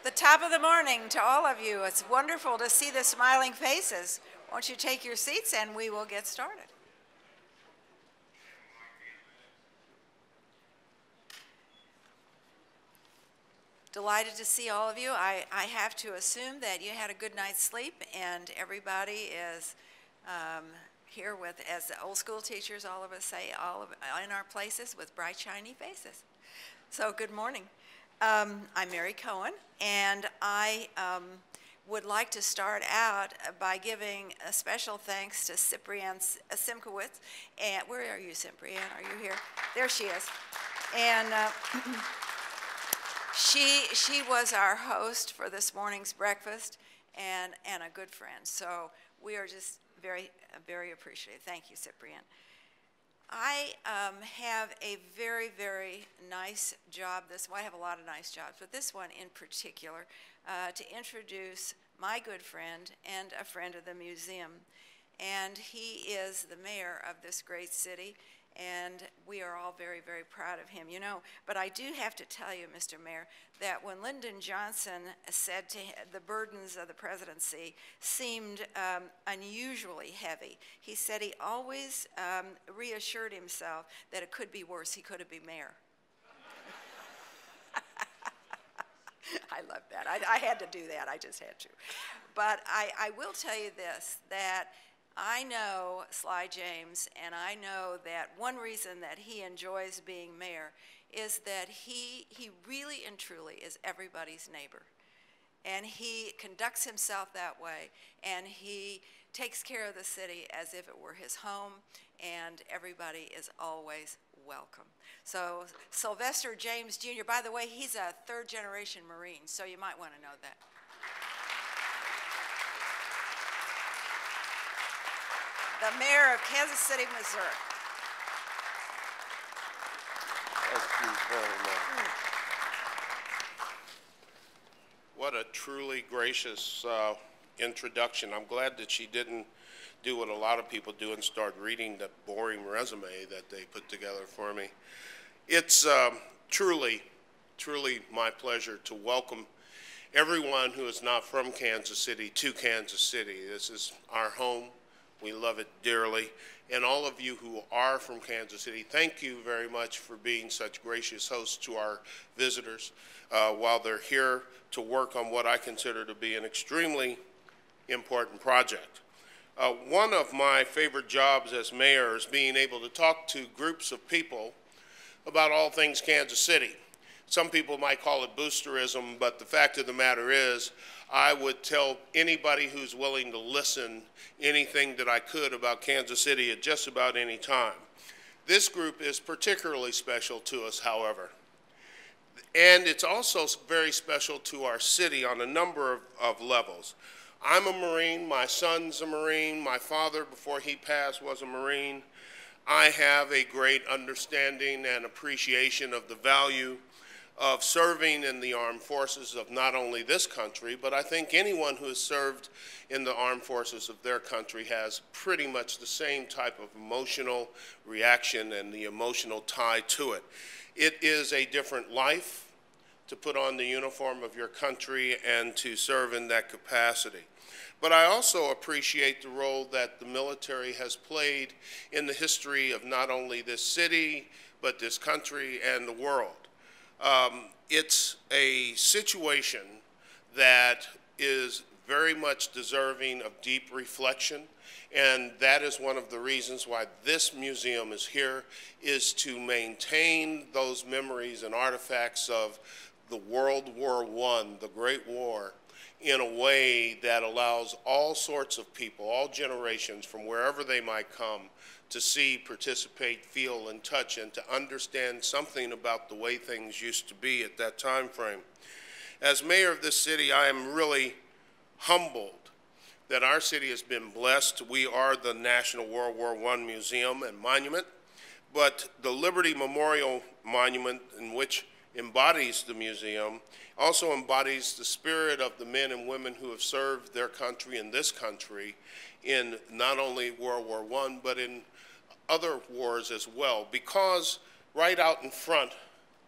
The top of the morning to all of you. It's wonderful to see the smiling faces. Won't you take your seats and we will get started. Delighted to see all of you. I have to assume that you had a good night's sleep and everybody is here with, as the old school teachers, all of us say, in our places with bright, shiny faces. So good morning. I'm Mary Cohen, and I would like to start out by giving a special thanks to Cyprian Simkowitz. And where are you, Cyprian? Are you here? There she is. And she was our host for this morning's breakfast and a good friend. So we are just very, very appreciative. Thank you, Cyprian. I have a very, very nice job. I have a lot of nice jobs, but this one in particular, to introduce my good friend and a friend of the museum. And he is the mayor of this great city, and we are all very, very proud of him. You know, but I do have to tell you, Mr. Mayor, that when Lyndon Johnson said to him, the burdens of the presidency seemed unusually heavy, he said he always reassured himself that it could be worse. He could have been mayor. I love that. I had to do that. I just had to. But I will tell you this, that I know Sly James, and I know that one reason that he enjoys being mayor is that he really and truly is everybody's neighbor. And he conducts himself that way, and he takes care of the city as if it were his home, and everybody is always welcome. So Sylvester James Jr., by the way, he's a third-generation Marine, so you might want to know that. The mayor of Kansas City, Missouri. Thank you very much. What a truly gracious introduction. I'm glad that she didn't do what a lot of people do and start reading the boring resume that they put together for me. It's truly, truly my pleasure to welcome everyone who is not from Kansas City to Kansas City. This is our home. We love it dearly. And all of you who are from Kansas City, thank you very much for being such gracious hosts to our visitors while they're here to work on what I consider to be an extremely important project. One of my favorite jobs as mayor is being able to talk to groups of people about all things Kansas City. Some people might call it boosterism, but the fact of the matter is, I would tell anybody who's willing to listen anything that I could about Kansas City at just about any time. This group is particularly special to us, however. And it's also very special to our city on a number of levels. I'm a Marine, my son's a Marine, my father, before he passed, was a Marine. I have a great understanding and appreciation of the value of serving in the armed forces of not only this country, but I think anyone who has served in the armed forces of their country has pretty much the same type of emotional reaction and the emotional tie to it. It is a different life to put on the uniform of your country and to serve in that capacity. But I also appreciate the role that the military has played in the history of not only this city, but this country and the world. It's a situation that is very much deserving of deep reflection, and that is one of the reasons why this museum is here, is to maintain those memories and artifacts of the World War I, the Great War, in a way that allows all sorts of people, all generations, from wherever they might come, to see, participate, feel, and touch, and to understand something about the way things used to be at that time frame. As mayor of this city, I am really humbled that our city has been blessed. We are the National World War I Museum and Monument, but the Liberty Memorial Monument, in which embodies the museum, also embodies the spirit of the men and women who have served their country and this country in not only World War I, but in other wars as well, because right out in front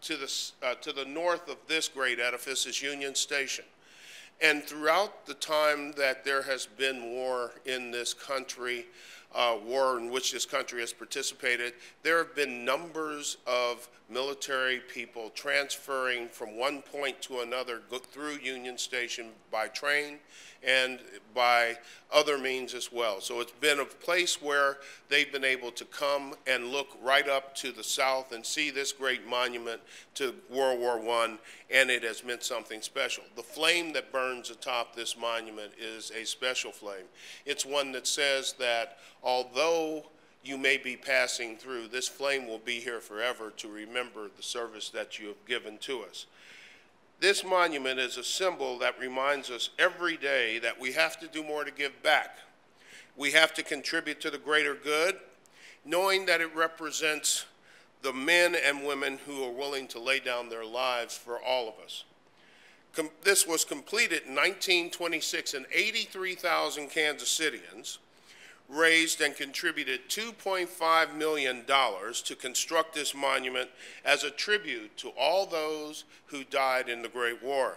to the north of this great edifice is Union Station. And throughout the time that there has been war in this country, war in which this country has participated, there have been numbers of military people transferring from one point to another through Union Station by train and by other means as well. So it's been a place where they've been able to come and look right up to the south and see this great monument to World War I, and it has meant something special. The flame that burns atop this monument is a special flame. It's one that says that although you may be passing through, this flame will be here forever to remember the service that you have given to us. This monument is a symbol that reminds us every day that we have to do more to give back. We have to contribute to the greater good, knowing that it represents the men and women who are willing to lay down their lives for all of us. This was completed in 1926, and 83,000 Kansas Cityans raised and contributed $2.5 million to construct this monument as a tribute to all those who died in the Great War.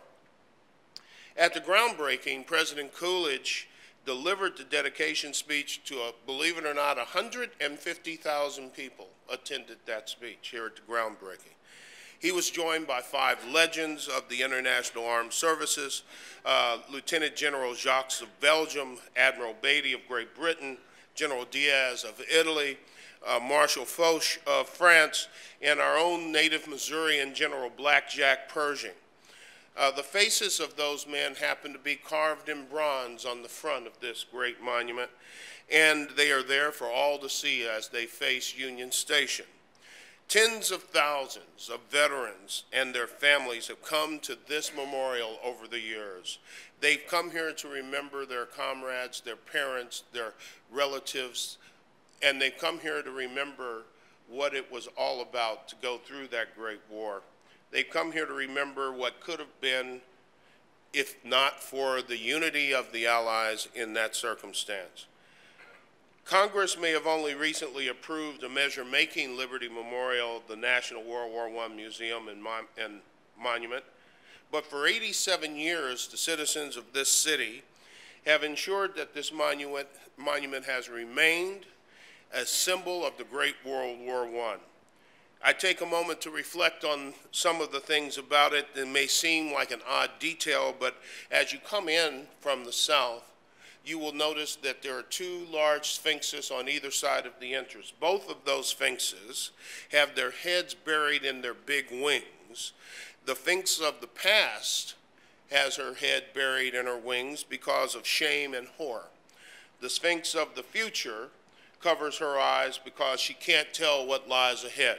At the groundbreaking, President Coolidge delivered the dedication speech to, believe it or not, 150,000 people attended that speech here at the groundbreaking. He was joined by 5 legends of the International Armed Services, Lieutenant General Jacques of Belgium, Admiral Beatty of Great Britain, General Diaz of Italy, Marshal Foch of France, and our own native Missourian General Blackjack Pershing. The faces of those men happen to be carved in bronze on the front of this great monument, and they are there for all to see as they face Union Station. Tens of thousands of veterans and their families have come to this memorial over the years. They've come here to remember their comrades, their parents, their relatives, and they've come here to remember what it was all about to go through that great war. They've come here to remember what could have been if not for the unity of the Allies in that circumstance. Congress may have only recently approved a measure making Liberty Memorial the National World War I Museum and Monument, but for 87 years, the citizens of this city have ensured that this monument has remained a symbol of the Great World War I. I take a moment to reflect on some of the things about it that may seem like an odd detail, but as you come in from the south, you will notice that there are 2 large sphinxes on either side of the entrance. Both of those sphinxes have their heads buried in their big wings. The sphinx of the past has her head buried in her wings because of shame and horror. The sphinx of the future covers her eyes because she can't tell what lies ahead.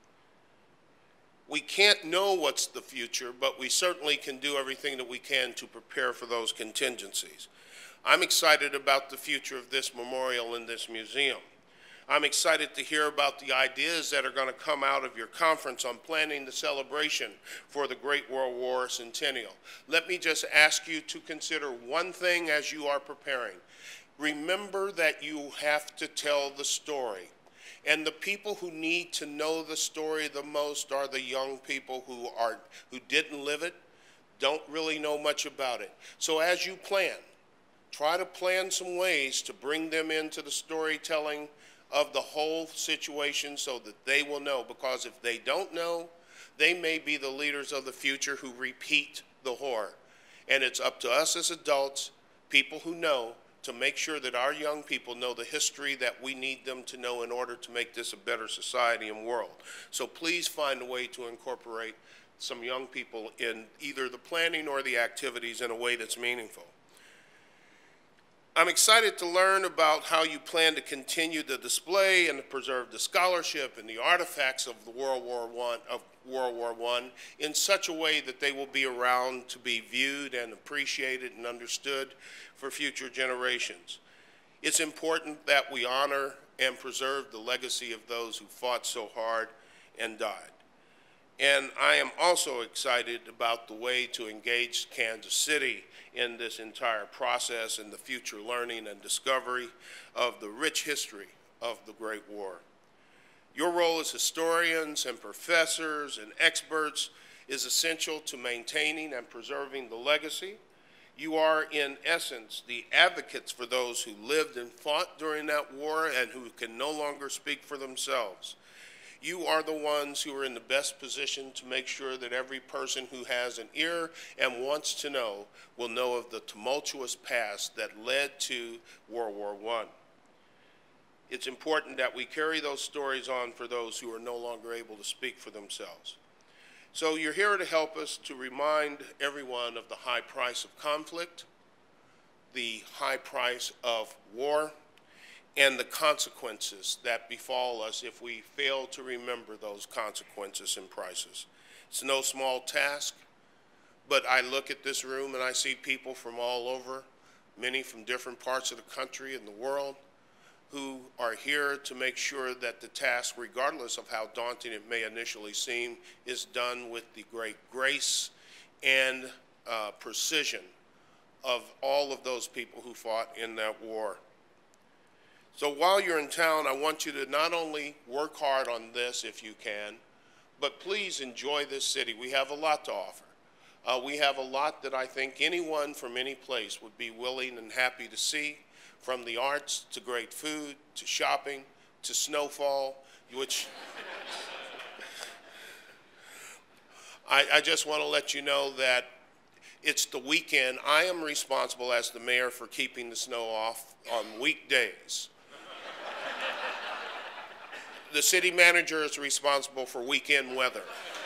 We can't know what's the future, but we certainly can do everything that we can to prepare for those contingencies. I'm excited about the future of this memorial in this museum. I'm excited to hear about the ideas that are going to come out of your conference on planning the celebration for the Great World War Centennial. Let me just ask you to consider one thing as you are preparing. Remember that you have to tell the story. And the people who need to know the story the most are the young people who didn't live it, don't really know much about it. So as you plan, try to plan some ways to bring them into the storytelling of the whole situation so that they will know, because if they don't know, they may be the leaders of the future who repeat the horror. And it's up to us as adults, people who know, to make sure that our young people know the history that we need them to know in order to make this a better society and world. So please find a way to incorporate some young people in either the planning or the activities in a way that's meaningful. I'm excited to learn about how you plan to continue the display and to preserve the scholarship and the artifacts of the World War I in such a way that they will be around to be viewed and appreciated and understood for future generations. It's important that we honor and preserve the legacy of those who fought so hard and died. And I am also excited about the way to engage Kansas City in this entire process and the future learning and discovery of the rich history of the Great War. Your role as historians and professors and experts is essential to maintaining and preserving the legacy. You are, in essence, the advocates for those who lived and fought during that war and who can no longer speak for themselves. You are the ones who are in the best position to make sure that every person who has an ear and wants to know will know of the tumultuous past that led to World War I. It's important that we carry those stories on for those who are no longer able to speak for themselves. So you're here to help us to remind everyone of the high price of conflict, the high price of war, and the consequences that befall us if we fail to remember those consequences and prices. It's no small task, but I look at this room and I see people from all over, many from different parts of the country and the world, who are here to make sure that the task, regardless of how daunting it may initially seem, is done with the great grace and precision of all of those people who fought in that war. So while you're in town, I want you to not only work hard on this if you can, but please enjoy this city. We have a lot to offer. We have a lot that I think anyone from any place would be willing and happy to see, from the arts to great food to shopping to snowfall, which I just want to let you know that it's the weekend. I am responsible as the mayor for keeping the snow off on weekdays. The city manager is responsible for weekend weather.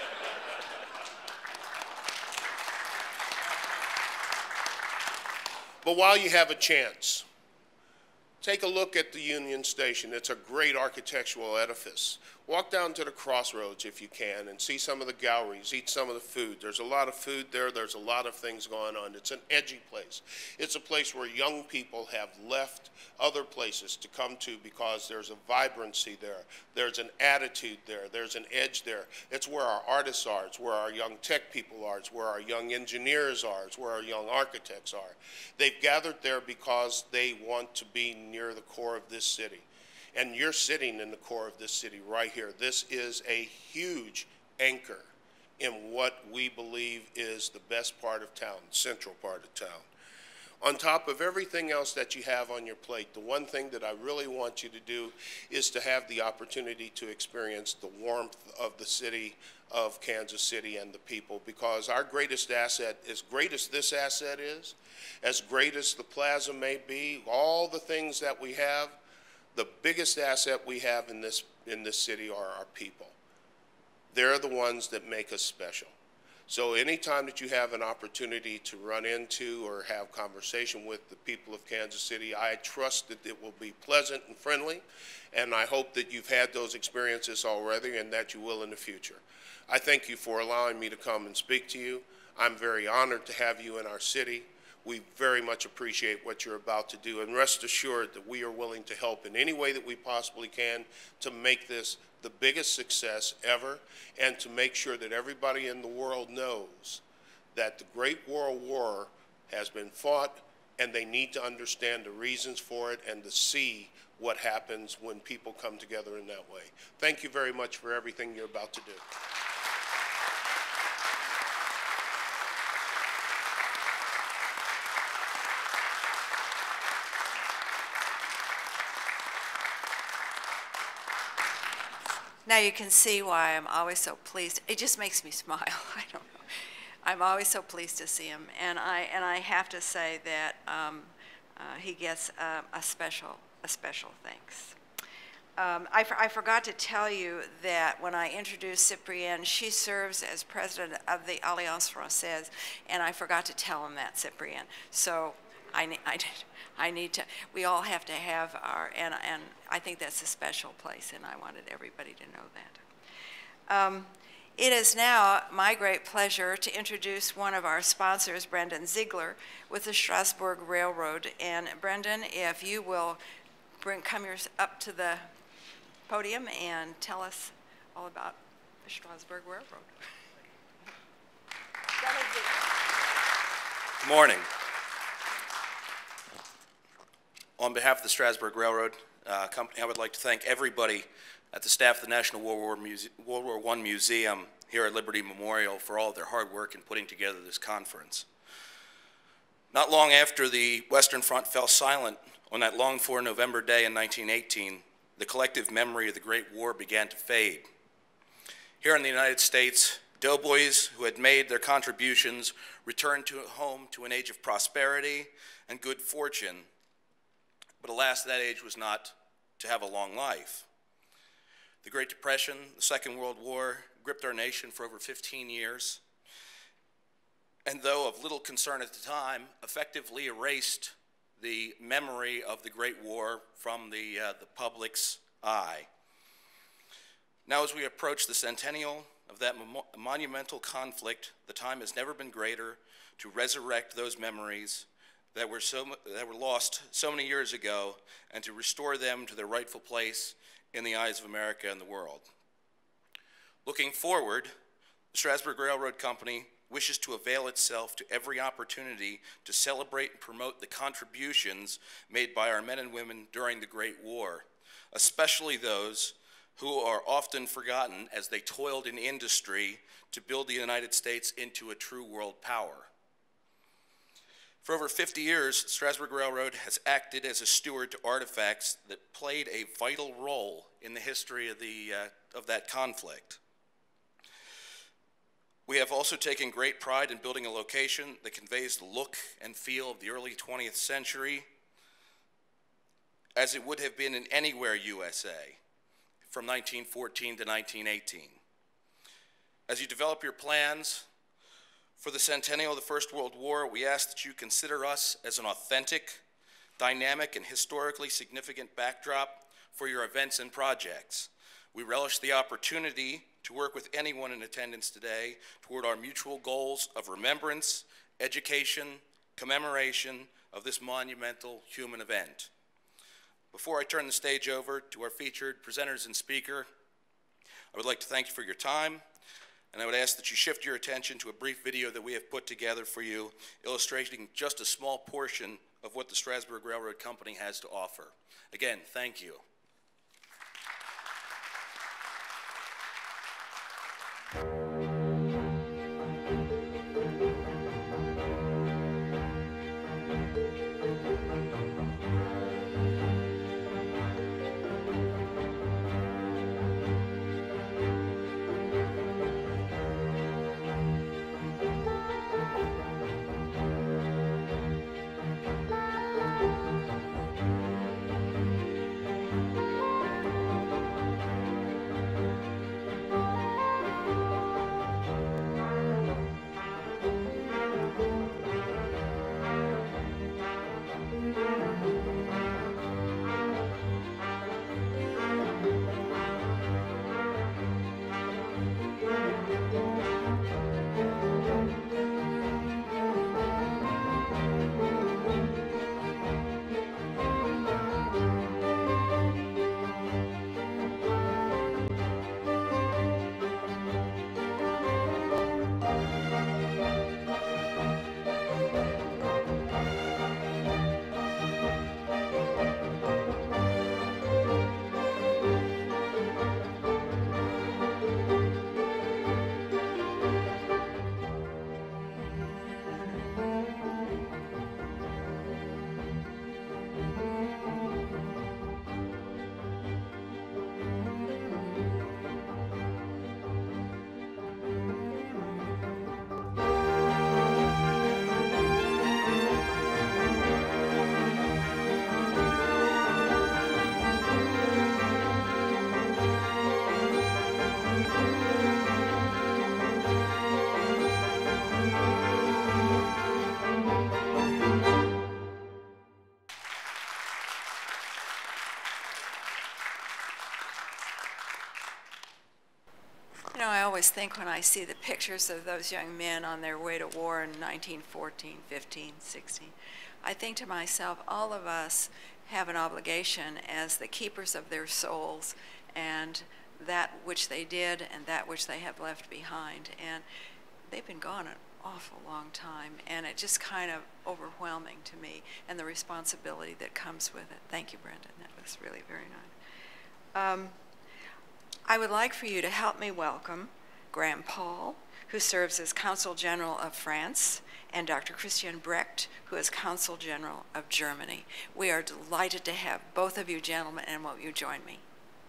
But while you have a chance, take a look at the Union Station. It's a great architectural edifice. Walk down to the crossroads if you can and see some of the galleries, eat some of the food. There's a lot of food there. There's a lot of things going on. It's an edgy place. It's a place where young people have left other places to come to because there's a vibrancy there. There's an attitude there. There's an edge there. It's where our artists are. It's where our young tech people are. It's where our young engineers are. It's where our young architects are. They've gathered there because they want to be near the core of this city. And you're sitting in the core of this city right here. This is a huge anchor in what we believe is the best part of town, the central part of town. On top of everything else that you have on your plate, the one thing that I really want you to do is to have the opportunity to experience the warmth of the city of Kansas City and the people, because our greatest asset, as great as this asset is, as great as the plaza may be, all the things that we have, the biggest asset we have in this city are our people. They're the ones that make us special. So anytime that you have an opportunity to run into or have conversation with the people of Kansas City, I trust that it will be pleasant and friendly, and I hope that you've had those experiences already and that you will in the future. I thank you for allowing me to come and speak to you. I'm very honored to have you in our city. We very much appreciate what you're about to do, and rest assured that we are willing to help in any way that we possibly can to make this the biggest success ever, and to make sure that everybody in the world knows that the Great World War has been fought, and they need to understand the reasons for it and to see what happens when people come together in that way. Thank you very much for everything you're about to do. Now you can see why I'm always so pleased. It just makes me smile. I don't know. I'm always so pleased to see him, and I have to say that he gets a special thanks. I forgot to tell you that when I introduced Cyprienne, she serves as president of the Alliance Française, and I forgot to tell him that, Cyprienne. So I need to, we all have to have our, and I think that's a special place, and I wanted everybody to know that. It is now my great pleasure to introduce one of our sponsors, Brendan Ziegler, with the Strasbourg Railroad. And Brendan, if you will come up to the podium and tell us all about the Strasbourg Railroad. Good morning. On behalf of the Strasbourg Railroad Company, I would like to thank everybody at the staff of the National World War I Museum here at Liberty Memorial for all of their hard work in putting together this conference. Not long after the Western Front fell silent on that longed-for November day in 1918, the collective memory of the Great War began to fade. Here in the United States, doughboys who had made their contributions returned home to an age of prosperity and good fortune, but alas, that age was not to have a long life. The Great Depression, the Second World War, gripped our nation for over 15 years, and though of little concern at the time, effectively erased the memory of the Great War from the public's eye. Now, as we approach the centennial of that monumental conflict, the time has never been greater to resurrect those memories that were lost so many years ago and to restore them to their rightful place in the eyes of America and the world. Looking forward, the Strasburg Railroad Company wishes to avail itself to every opportunity to celebrate and promote the contributions made by our men and women during the Great War, especially those who are often forgotten as they toiled in industry to build the United States into a true world power. For over 50 years, Strasburg Railroad has acted as a steward to artifacts that played a vital role in the history of that conflict. We have also taken great pride in building a location that conveys the look and feel of the early 20th century as it would have been in anywhere USA from 1914 to 1918. As you develop your plans for the centennial of the First World War, we ask that you consider us as an authentic, dynamic, and historically significant backdrop for your events and projects. We relish the opportunity to work with anyone in attendance today toward our mutual goals of remembrance, education, commemoration of this monumental human event. Before I turn the stage over to our featured presenters and speaker, I would like to thank you for your time, and I would ask that you shift your attention to a brief video that we have put together for you, illustrating just a small portion of what the Strasburg Railroad Company has to offer. Again, thank you. You know, I always think when I see the pictures of those young men on their way to war in 1914, 15, 16, I think to myself, all of us have an obligation as the keepers of their souls and that which they did and that which they have left behind. And they've been gone an awful long time, and it's just kind of overwhelming to me, and the responsibility that comes with it. Thank you, Brendan. That was really very nice. I would like for you to help me welcome Graham Paul, who serves as Consul General of France, and Dr. Christian Brecht, who is Consul General of Germany. We are delighted to have both of you gentlemen, and won't you join me?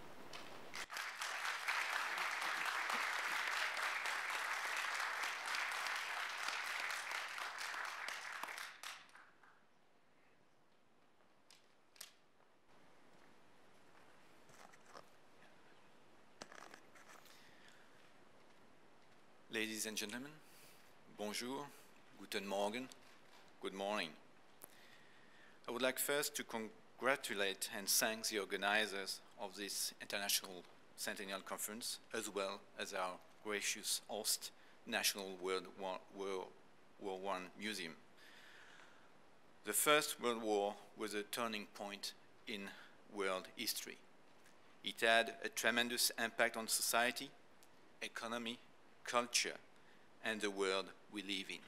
Ladies and gentlemen, bonjour, guten Morgen, good morning. I would like first to congratulate and thank the organizers of this International Centennial Conference, as well as our gracious host, National World War I Museum. The First World War was a turning point in world history. It had a tremendous impact on society, economy, culture, and the world we live in.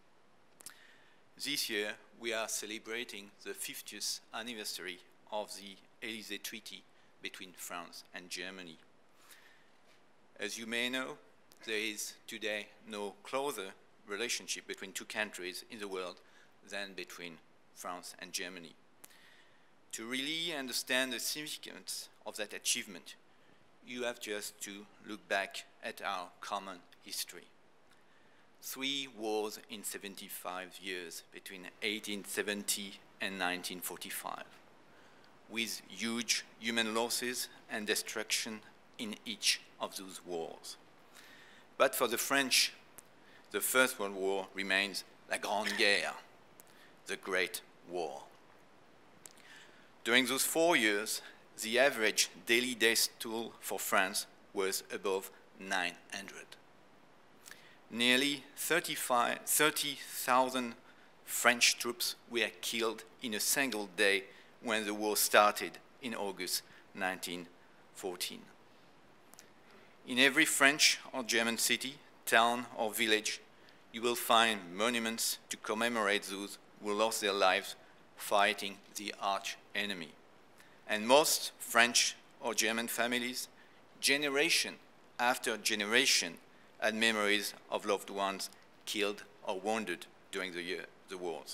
This year, we are celebrating the 50th anniversary of the Élysée Treaty between France and Germany. As you may know, there is today no closer relationship between two countries in the world than between France and Germany. To really understand the significance of that achievement, you have just to look back at our common history. 3 wars in 75 years between 1870 and 1945, with huge human losses and destruction in each of those wars. But for the French, the First World War remains la Grande Guerre, the Great War. During those 4 years, the average daily death toll for France was above 900. Nearly 30,000 French troops were killed in a single day when the war started in August 1914. In every French or German city, town or village, you will find monuments to commemorate those who lost their lives fighting the arch enemy. And most French or German families, generation after generation, had memories of loved ones killed or wounded during the wars.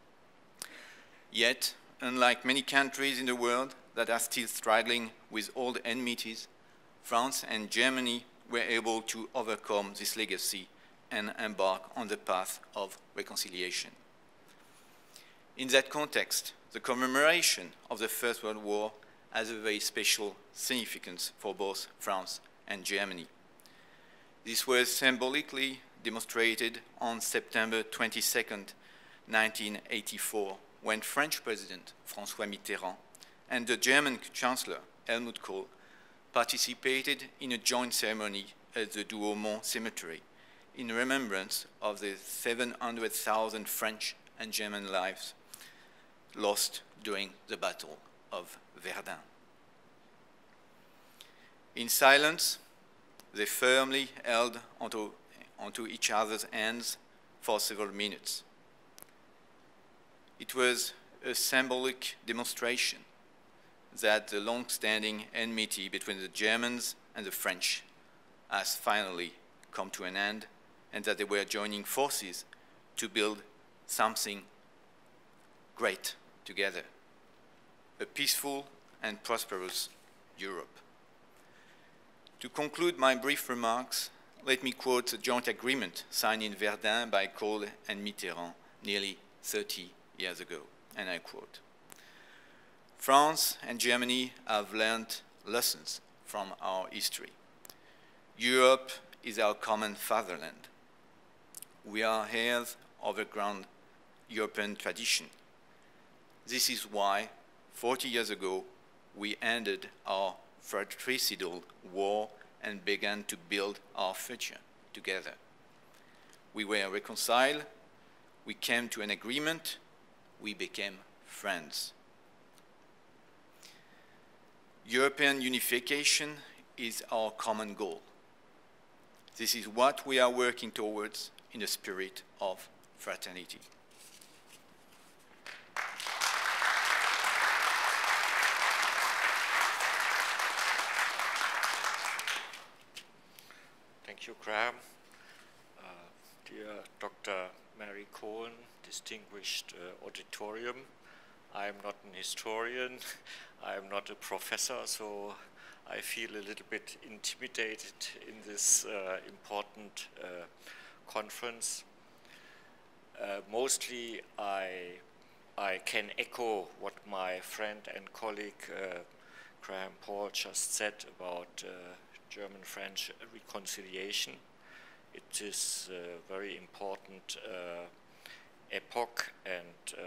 Yet, unlike many countries in the world that are still struggling with old enmities, France and Germany were able to overcome this legacy and embark on the path of reconciliation. In that context, the commemoration of the First World War has a very special significance for both France and Germany. This was symbolically demonstrated on September 22nd, 1984, when French President François Mitterrand and the German Chancellor Helmut Kohl participated in a joint ceremony at the Douaumont Cemetery in remembrance of the 700,000 French and German lives lost during the Battle of Verdun. In silence, they firmly held onto each other's hands for several minutes. It was a symbolic demonstration that the long-standing enmity between the Germans and the French has finally come to an end, and that they were joining forces to build something great together, a peaceful and prosperous Europe. To conclude my brief remarks, let me quote a joint agreement signed in Verdun by Kohl and Mitterrand nearly 30 years ago, and I quote, "France and Germany have learned lessons from our history. Europe is our common fatherland. We are heirs of a grand European tradition. This is why 40 years ago we ended our fratricidal war and began to build our future together. We were reconciled, we came to an agreement, we became friends. European unification is our common goal. This is what we are working towards in a spirit of fraternity." Thank you, Graham. Dear Dr. Mary Cohen, distinguished auditorium, I'm not an historian, I'm not a professor, so I feel a little bit intimidated in this important conference. Mostly I can echo what my friend and colleague Graham Paul just said about German-French reconciliation. It is a very important epoch and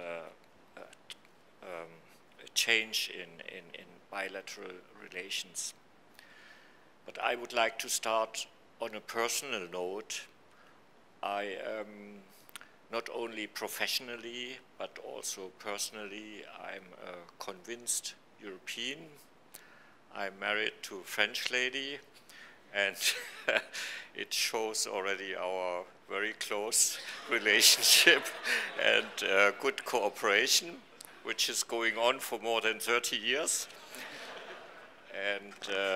a change in bilateral relations. But I would like to start on a personal note. I am not only professionally, but also personally, I'm a convinced European. I'm married to a French lady, and it shows already our very close relationship and good cooperation, which is going on for more than 30 years. And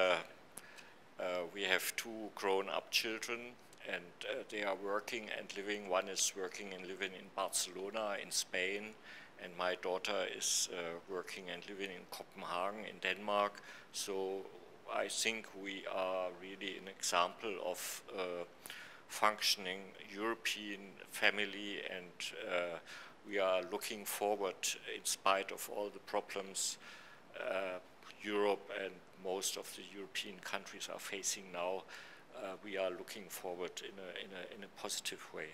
we have 2 grown-up children, and they are working and living. One is working and living in Barcelona in Spain, and my daughter is working and living in Copenhagen in Denmark. So I think we are really an example of functioning European family, and we are looking forward, in spite of all the problems Europe and most of the European countries are facing now, we are looking forward in a positive way.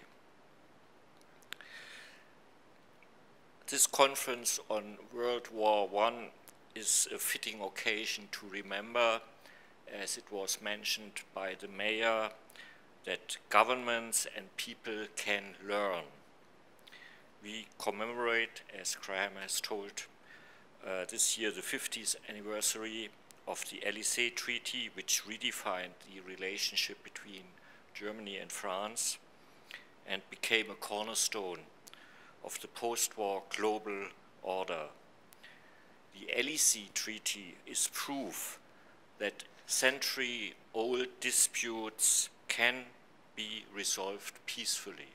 This conference on World War I is a fitting occasion to remember, as it was mentioned by the mayor, that governments and people can learn. We commemorate, as Graham has told, this year the 50th anniversary of the Élysée Treaty, which redefined the relationship between Germany and France and became a cornerstone of the post-war global order. The Élysée Treaty is proof that century-old disputes can be resolved peacefully.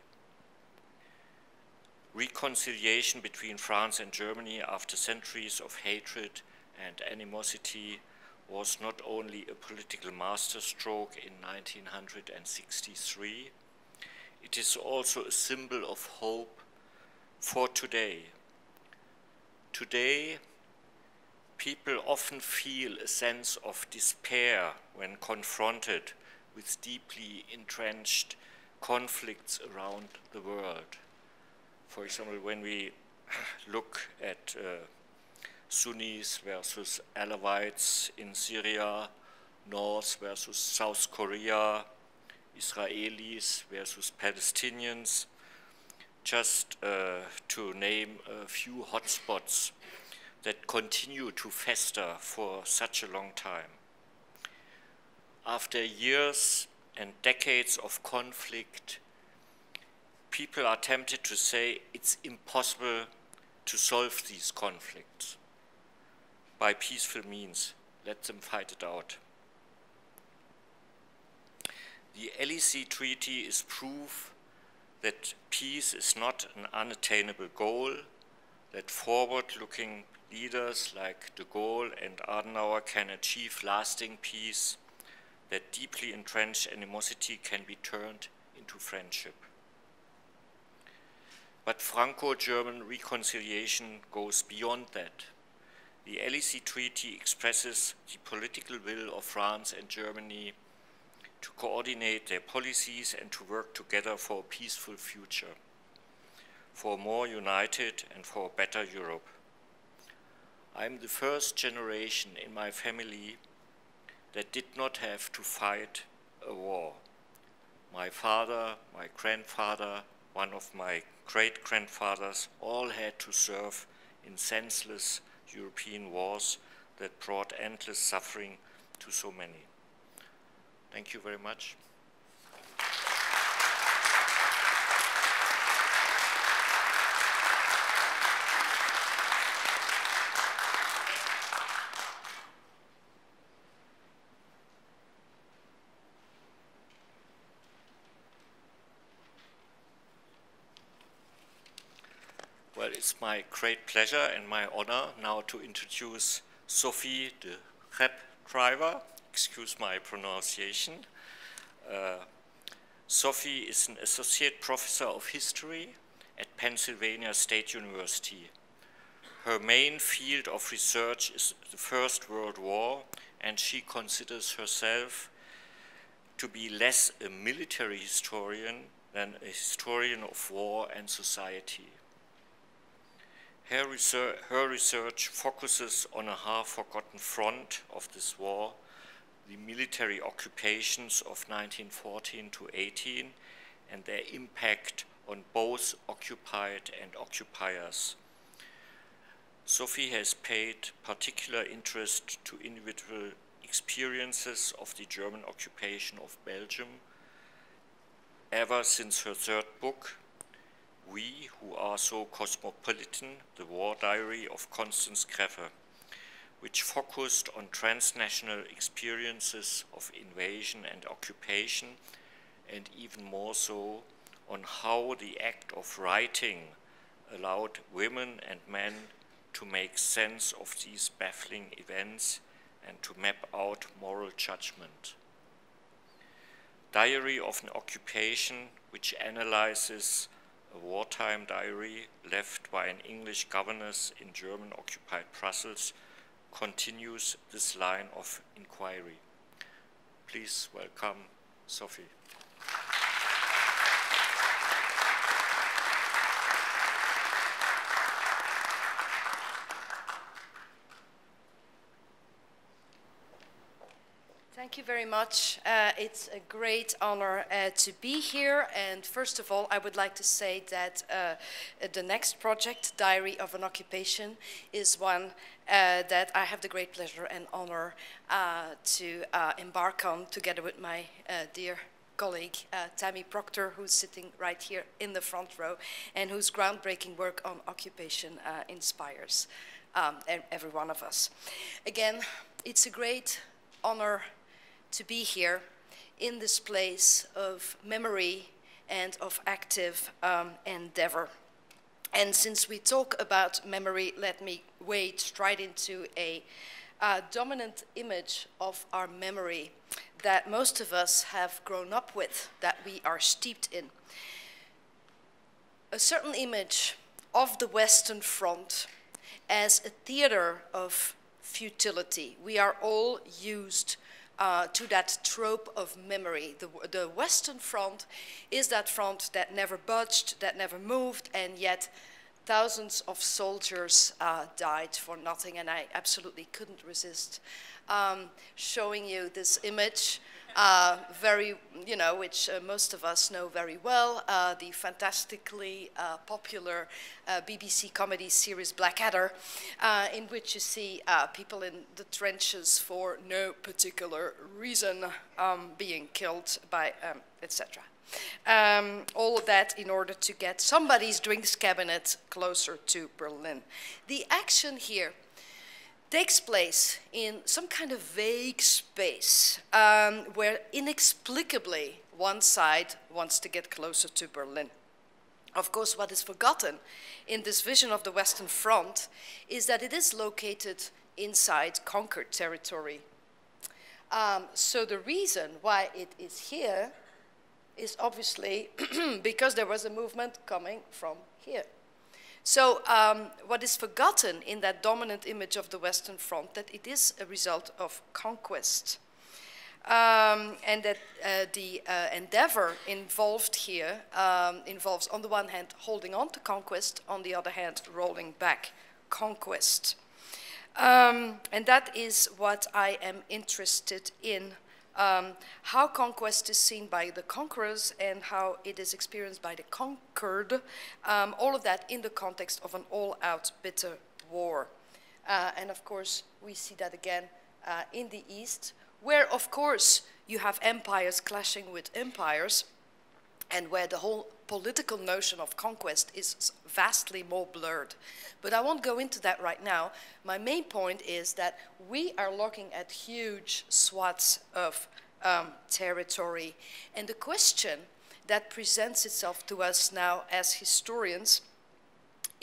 Reconciliation between France and Germany after centuries of hatred and animosity was not only a political masterstroke in 1963, it is also a symbol of hope for today. Today, people often feel a sense of despair when confronted with deeply entrenched conflicts around the world. For example, when we look at Sunnis versus Alawites in Syria, North versus South Korea, Israelis versus Palestinians, just to name a few hotspots that continue to fester for such a long time. After years and decades of conflict, people are tempted to say it's impossible to solve these conflicts by peaceful means. Let them fight it out. The Élysée Treaty is proof that peace is not an unattainable goal, that forward-looking leaders like de Gaulle and Adenauer can achieve lasting peace, that deeply entrenched animosity can be turned into friendship. But Franco-German reconciliation goes beyond that. The Élysée Treaty expresses the political will of France and Germany to coordinate their policies and to work together for a peaceful future, for a more united and for a better Europe. I'm the first generation in my family that did not have to fight a war. My father, my grandfather, one of my great-grandfathers all had to serve in senseless European wars that brought endless suffering to so many. Thank you very much. Well, it's my great pleasure and my honor now to introduce Sophie De Schaepdrijver. Excuse my pronunciation. Sophie is an associate professor of history at Pennsylvania State University. Her main field of research is the First World War, and she considers herself to be less a military historian than a historian of war and society. Her research focuses on a half-forgotten front of this war, the military occupations of 1914 to 18 and their impact on both occupied and occupiers. Sophie has paid particular interest to individual experiences of the German occupation of Belgium ever since her third book, We Who Are So Cosmopolitan, The War Diary of Constance Greffe, which focused on transnational experiences of invasion and occupation, and even more so on how the act of writing allowed women and men to make sense of these baffling events and to map out moral judgment. Diary of an Occupation, which analyzes a wartime diary left by an English governess in German-occupied Brussels, continues this line of inquiry. Please welcome Sophie. Thank you very much. It's a great honor to be here. And first of all, I would like to say that the next project, Diary of an Occupation, is one that I have the great pleasure and honor to embark on together with my dear colleague, Tammy Proctor, who's sitting right here in the front row and whose groundbreaking work on occupation inspires every one of us. Again, it's a great honor to be here in this place of memory and of active endeavor. And since we talk about memory, let me wade straight into a dominant image of our memory that most of us have grown up with, that we are steeped in. A certain image of the Western Front as a theater of futility. We are all used to that trope of memory. The Western Front is that front that never budged, that never moved, and yet thousands of soldiers died for nothing, and I absolutely couldn't resist showing you this image, which most of us know very well, the fantastically popular BBC comedy series Blackadder, in which you see people in the trenches for no particular reason being killed by, etc. All of that in order to get somebody's drinks cabinet closer to Berlin. The action here takes place in some kind of vague space where inexplicably one side wants to get closer to Berlin. Of course, what is forgotten in this vision of the Western Front is that it is located inside conquered territory. So the reason why it is here is obviously because there was a movement coming from here. So what is forgotten in that dominant image of the Western Front, that it is a result of conquest. And that the endeavor involved here involves, on the one hand, holding on to conquest, on the other hand, rolling back conquest. And that is what I am interested in. How conquest is seen by the conquerors and how it is experienced by the conquered, all of that in the context of an all-out bitter war. And of course, we see that again in the East, where of course you have empires clashing with empires, and where the whole political notion of conquest is vastly more blurred. But I won't go into that right now. My main point is that we are looking at huge swaths of territory. And the question that presents itself to us now as historians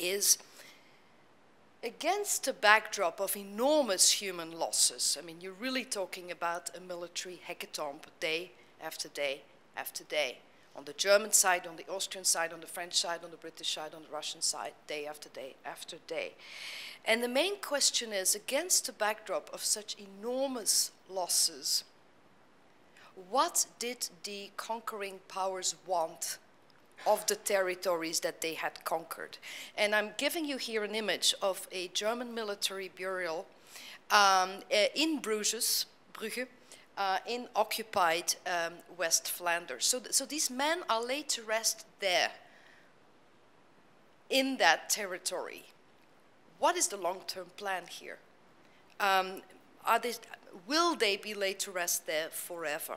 is against the backdrop of enormous human losses. I mean, you're really talking about a military hecatomb day after day after day. On the German side, on the Austrian side, on the French side, on the British side, on the Russian side, day after day after day. And the main question is, against the backdrop of such enormous losses, what did the conquering powers want of the territories that they had conquered? And I'm giving you here an image of a German military burial in Bruges, Brugge, in occupied West Flanders. So these men are laid to rest there, in that territory. What is the long-term plan here? Will they be laid to rest there forever?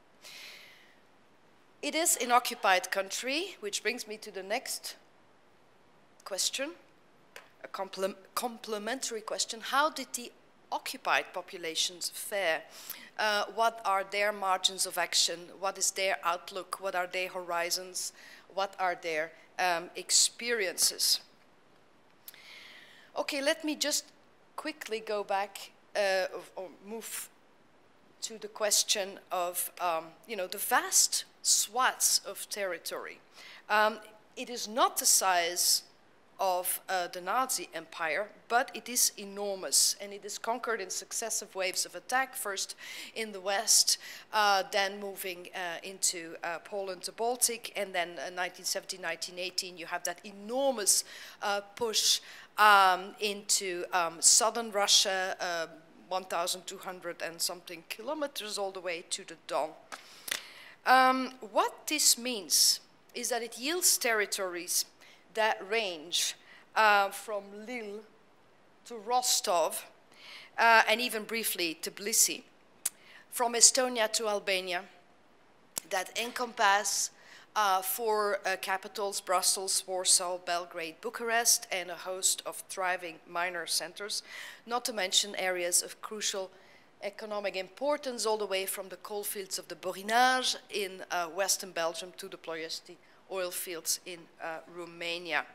It is an occupied country, which brings me to the next question, a complementary question. How did the occupied populations fare? What are their margins of action? What is their outlook? What are their horizons? What are their experiences? Okay, let me just quickly go back or move to the question of the vast swaths of territory. It is not the size of the Nazi Empire, but it is enormous, and it is conquered in successive waves of attack, first in the west, then moving into Poland, the Baltic, and then 1917, 1918, you have that enormous push into southern Russia, 1,200 and something kilometers all the way to the Don. What this means is that it yields territories that range from Lille to Rostov, and even briefly Tbilisi, from Estonia to Albania, that encompass four capitals, Brussels, Warsaw, Belgrade, Bucharest, and a host of thriving minor centers, not to mention areas of crucial economic importance all the way from the coal fields of the Borinage in western Belgium to the Ploiesti oil fields in Romania.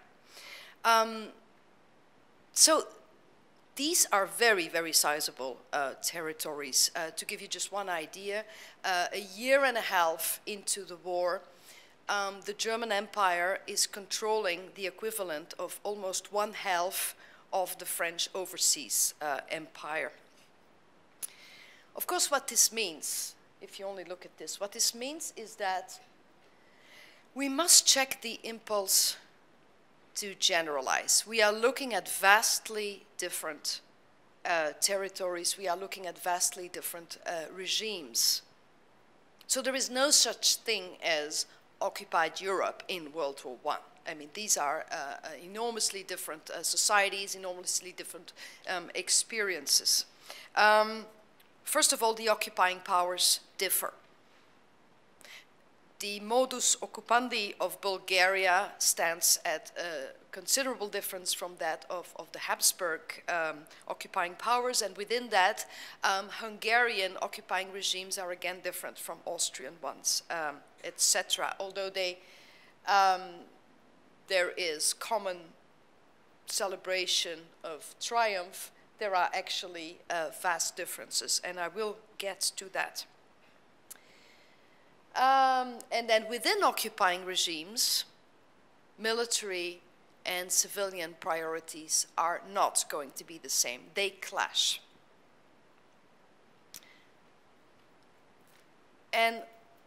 So these are very, very sizable territories. To give you just one idea, a year and a half into the war, the German Empire is controlling the equivalent of almost 1/2 of the French overseas empire. Of course, what this means, if you only look at this, what this means is that we must check the impulse to generalize. We are looking at vastly different territories. We are looking at vastly different regimes. So there is no such thing as occupied Europe in World War I. I mean, these are enormously different societies, enormously different experiences. First of all, the occupying powers differ. The modus operandi of Bulgaria stands at a considerable difference from that of the Habsburg occupying powers, and within that, Hungarian occupying regimes are again different from Austrian ones, etc. Although there is common celebration of triumph, there are actually vast differences, and I will get to that. And then within occupying regimes, military and civilian priorities are not going to be the same. They clash. And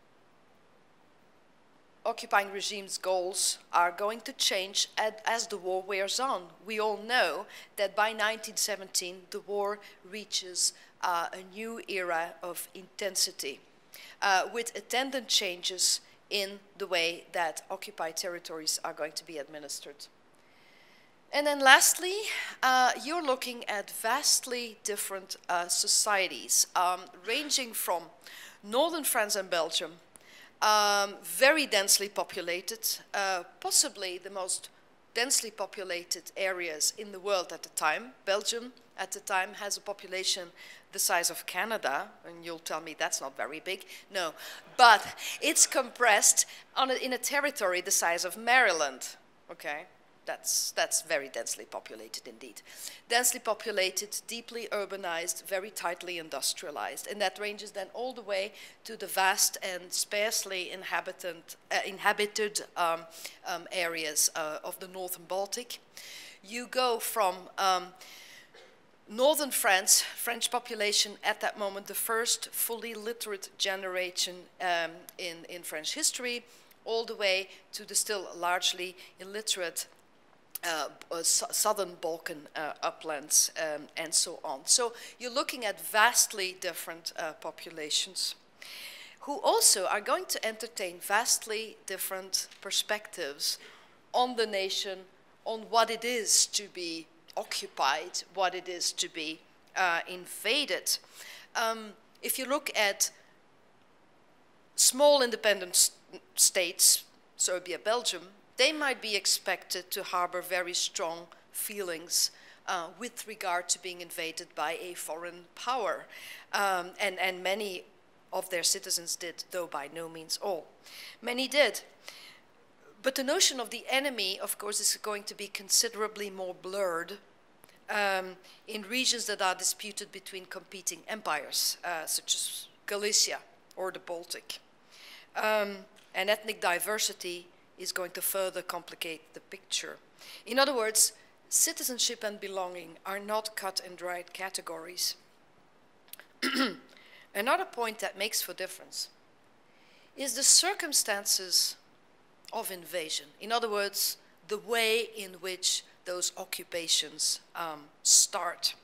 occupying regimes' goals are going to change as the war wears on. We all know that by 1917, the war reaches a new era of intensity, with attendant changes in the way that occupied territories are going to be administered. And then lastly, you're looking at vastly different societies, ranging from northern France and Belgium, very densely populated, possibly the most densely populated areas in the world at the time. Belgium at the time has a population the size of Canada, and you'll tell me that's not very big. No, but it's compressed in a territory the size of Maryland, okay? That's very densely populated indeed. Densely populated, deeply urbanized, very tightly industrialized. And that ranges then all the way to the vast and sparsely inhabited areas of the northern Baltic. You go from northern France, French population at that moment, the first fully literate generation in French history, all the way to the still largely illiterate southern Balkan uplands and so on. So you're looking at vastly different populations who also are going to entertain vastly different perspectives on the nation, on what it is to be occupied, what it is to be invaded. If you look at small independent states, Serbia, Belgium, they might be expected to harbor very strong feelings with regard to being invaded by a foreign power. And many of their citizens did, though by no means all. Many did. But the notion of the enemy, of course, is going to be considerably more blurred in regions that are disputed between competing empires, such as Galicia or the Baltic. And ethnic diversity is going to further complicate the picture. In other words, citizenship and belonging are not cut and dried categories. Another point that makes for difference is the circumstances of invasion. In other words, the way in which those occupations start.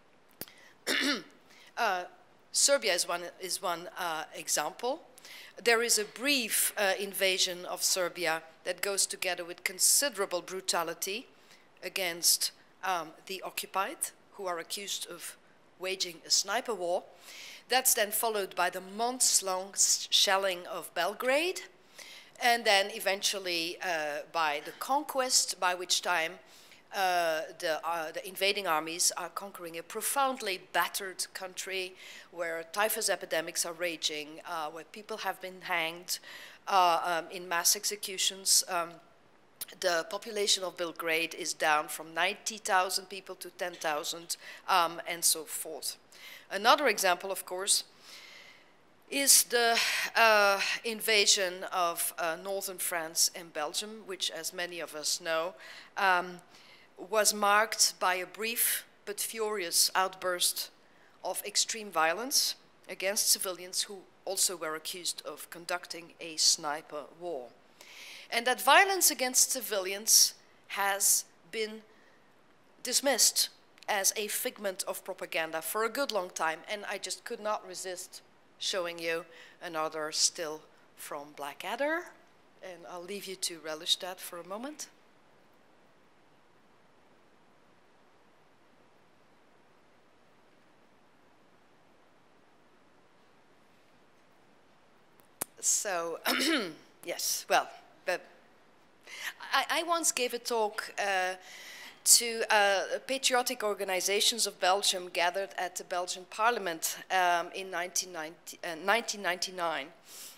Serbia is one example. There is a brief invasion of Serbia that goes together with considerable brutality against the occupied, who are accused of waging a sniper war. That's then followed by the months-long shelling of Belgrade, and then eventually by the conquest, by which time the invading armies are conquering a profoundly battered country where typhus epidemics are raging, where people have been hanged in mass executions. The population of Belgrade is down from 90,000 people to 10,000 and so forth. Another example, of course, is the invasion of northern France and Belgium, which, as many of us know, was marked by a brief but furious outburst of extreme violence against civilians who also were accused of conducting a sniper war. And that violence against civilians has been dismissed as a figment of propaganda for a good long time, and I just could not resist showing you another still from Blackadder, and I'll leave you to relish that for a moment. So, yes, well, but I once gave a talk to patriotic organizations of Belgium gathered at the Belgian Parliament in 1999.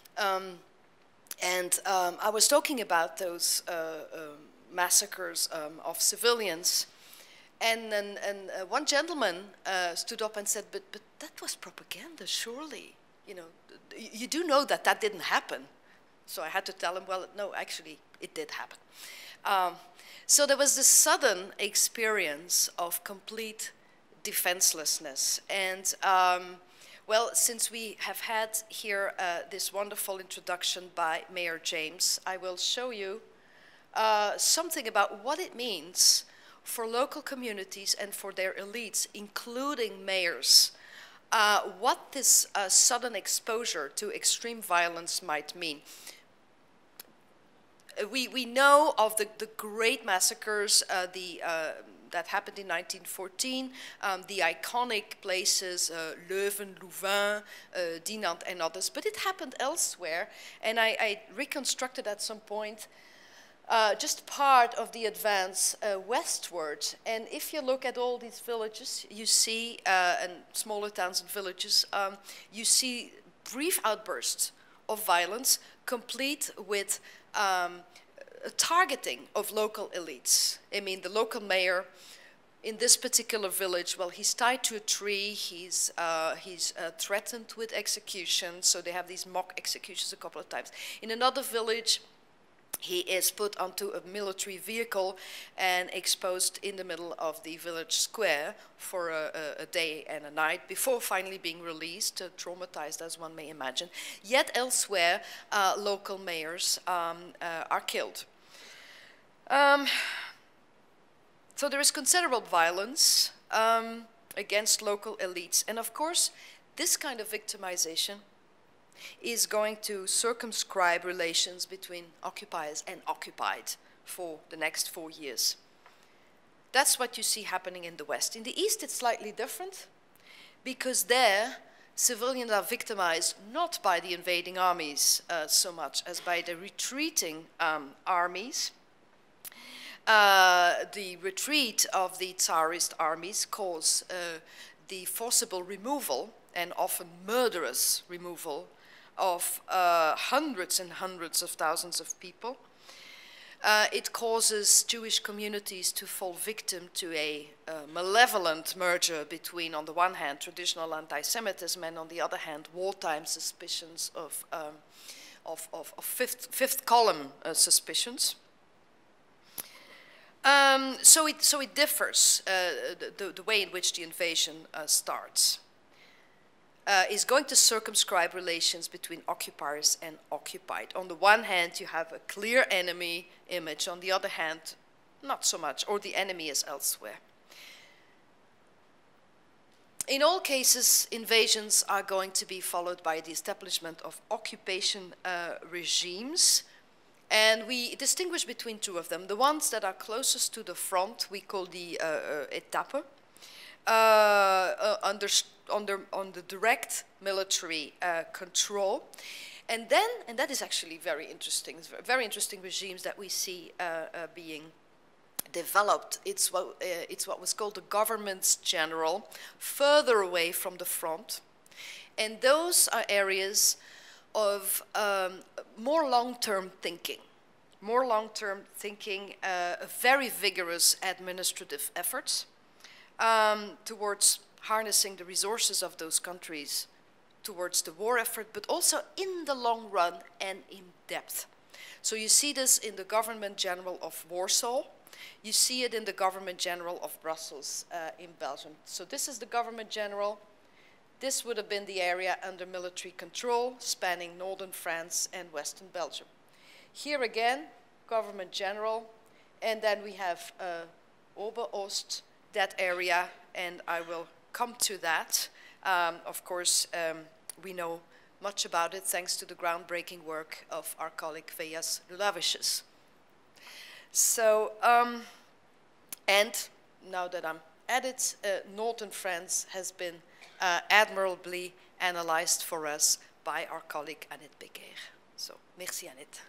I was talking about those massacres of civilians. And one gentleman stood up and said, but that was propaganda, surely. You know, you do know that that didn't happen. So I had to tell him, well, no, actually, it did happen. So there was this sudden experience of complete defenselessness. And, well, since we have had here this wonderful introduction by Mayor James, I will show you something about what it means for local communities and for their elites, including mayors, what this sudden exposure to extreme violence might mean. We know of the great massacres that happened in 1914, the iconic places, Leuven, Louvain, Dinant, and others, but it happened elsewhere, and I reconstructed at some point just part of the advance westward. And if you look at all these villages, you see, and smaller towns and villages, you see brief outbursts of violence, complete with targeting of local elites. I mean, the local mayor in this particular village, well, he's tied to a tree, he's threatened with execution, so they have these mock executions a couple of times. In another village, he is put onto a military vehicle and exposed in the middle of the village square for a day and a night before finally being released, traumatized as one may imagine. Yet elsewhere, local mayors are killed. So there is considerable violence against local elites. And of course, this kind of victimization is going to circumscribe relations between occupiers and occupied for the next 4 years. That's what you see happening in the West. In the East, it's slightly different, because there, civilians are victimized not by the invading armies so much as by the retreating armies. The retreat of the Tsarist armies caused the forcible removal, and often murderous removal, of hundreds and hundreds of thousands of people. It causes Jewish communities to fall victim to a malevolent merger between, on the one hand, traditional anti-Semitism, and on the other hand, wartime suspicions of fifth column suspicions. So it differs, the way in which the invasion starts. Is going to circumscribe relations between occupiers and occupied. On the one hand, you have a clear enemy image. On the other hand, not so much, or the enemy is elsewhere. In all cases, invasions are going to be followed by the establishment of occupation regimes. And we distinguish between two of them. The ones that are closest to the front, we call the Etappe, under direct military control. And then, and that is actually very interesting, very interesting regimes that we see being developed. It's what was called the governments general, further away from the front. And those are areas of more long-term thinking. Very vigorous administrative efforts towards harnessing the resources of those countries towards the war effort, but also in the long run and in depth. So you see this in the Government General of Warsaw. You see it in the Government General of Brussels in Belgium. So this is the Government General. This would have been the area under military control, spanning northern France and western Belgium. Here again, Government General, and then we have Oberost, that area, and I will come to that. Of course, we know much about it thanks to the groundbreaking work of our colleague Vejas Lulavicius. So, and now that I'm at it, northern France has been admirably analyzed for us by our colleague Annette Becker. So, merci Annette.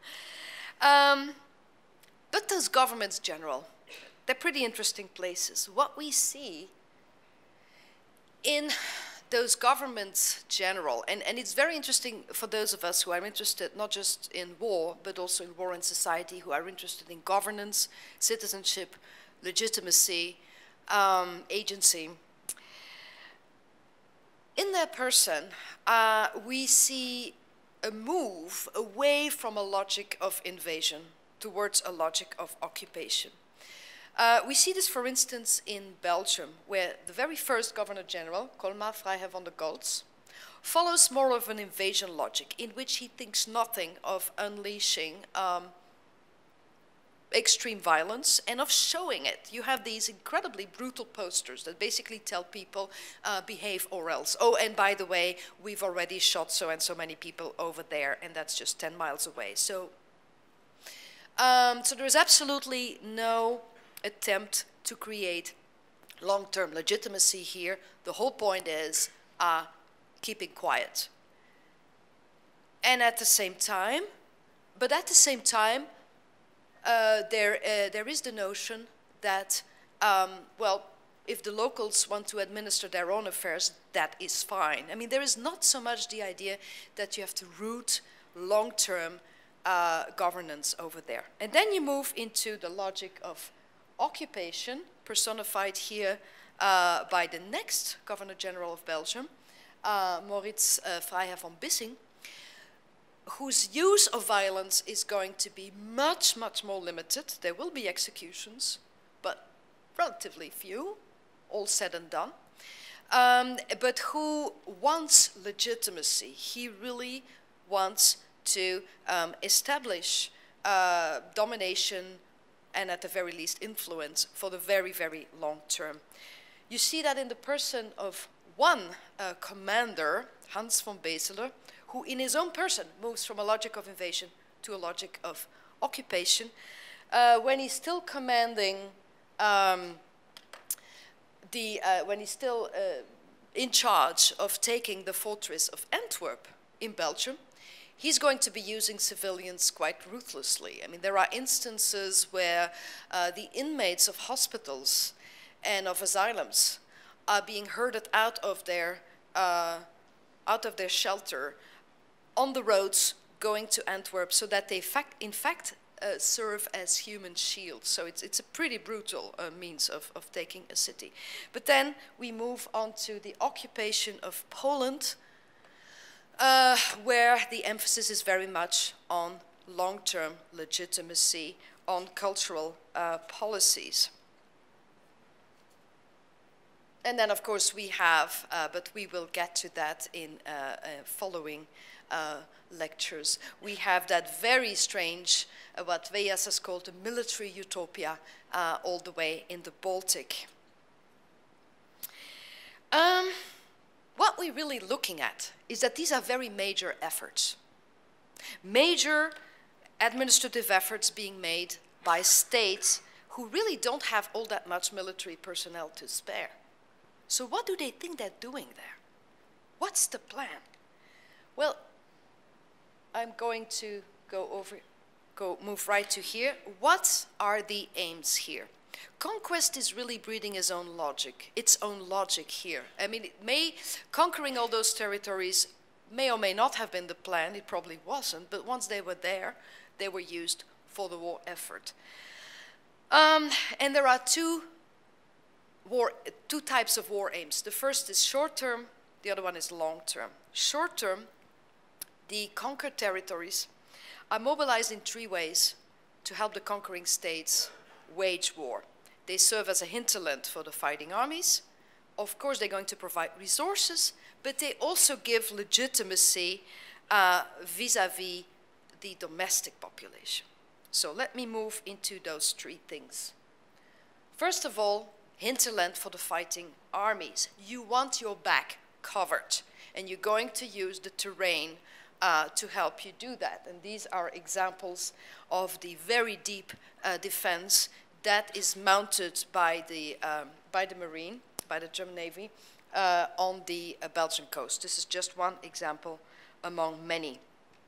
But those governments general, they're pretty interesting places. What we see in those governments general, and it's very interesting for those of us who are interested not just in war, but also in war and society, who are interested in governance, citizenship, legitimacy, agency. In that person, we see a move away from a logic of invasion towards a logic of occupation. We see this, for instance, in Belgium, where the very first Governor General, Colma Vrijhe van der Goltz, follows more of an invasion logic in which he thinks nothing of unleashing extreme violence and of showing it. You have these incredibly brutal posters that basically tell people, behave or else. Oh, and by the way, we've already shot so and so many people over there, and that's just 10 miles away. So there is absolutely no attempt to create long-term legitimacy here. The whole point is keeping quiet. And at the same time, there is the notion that, well, if the locals want to administer their own affairs, that is fine. I mean, there is not so much the idea that you have to root long-term governance over there. And then you move into the logic of occupation, personified here by the next Governor General of Belgium, Maurits Vrijheer van Bissing, whose use of violence is going to be much, much more limited. There will be executions, but relatively few, all said and done. But who wants legitimacy. He really wants to establish domination and at the very least influence for the very, very long term. You see that in the person of one commander, Hans von Beseler, who in his own person moves from a logic of invasion to a logic of occupation, when he's still commanding, when he's still in charge of taking the fortress of Antwerp in Belgium, he's going to be using civilians quite ruthlessly. I mean, there are instances where the inmates of hospitals and of asylums are being herded out of their shelter on the roads going to Antwerp, so that they in fact serve as human shields. So it's a pretty brutal means of taking a city. But then we move on to the occupation of Poland, where the emphasis is very much on long-term legitimacy, on cultural policies. And then, of course, we have, but we will get to that in following lectures, we have that very strange, what Weijers has called a military utopia, all the way in the Baltic. What we're really looking at is that these are very major efforts. Major administrative efforts being made by states who really don't have all that much military personnel to spare. So what do they think they're doing there? What's the plan? Well, I'm going to move right to here. What are the aims here? Conquest is really breeding its own logic here. I mean, conquering all those territories may or may not have been the plan, it probably wasn't, but once they were there, they were used for the war effort. And there are two types of war aims. The first is short-term, the other one is long-term. Short-term, the conquered territories are mobilized in three ways to help the conquering states wage war. They serve as a hinterland for the fighting armies. Of course, they're going to provide resources, but they also give legitimacy vis-à-vis the domestic population. So let me move into those three things. First of all, hinterland for the fighting armies. You want your back covered, and you're going to use the terrain to help you do that. And these are examples of the very deep defense that is mounted by the Marine, by the German Navy, on the Belgian coast. This is just one example among many.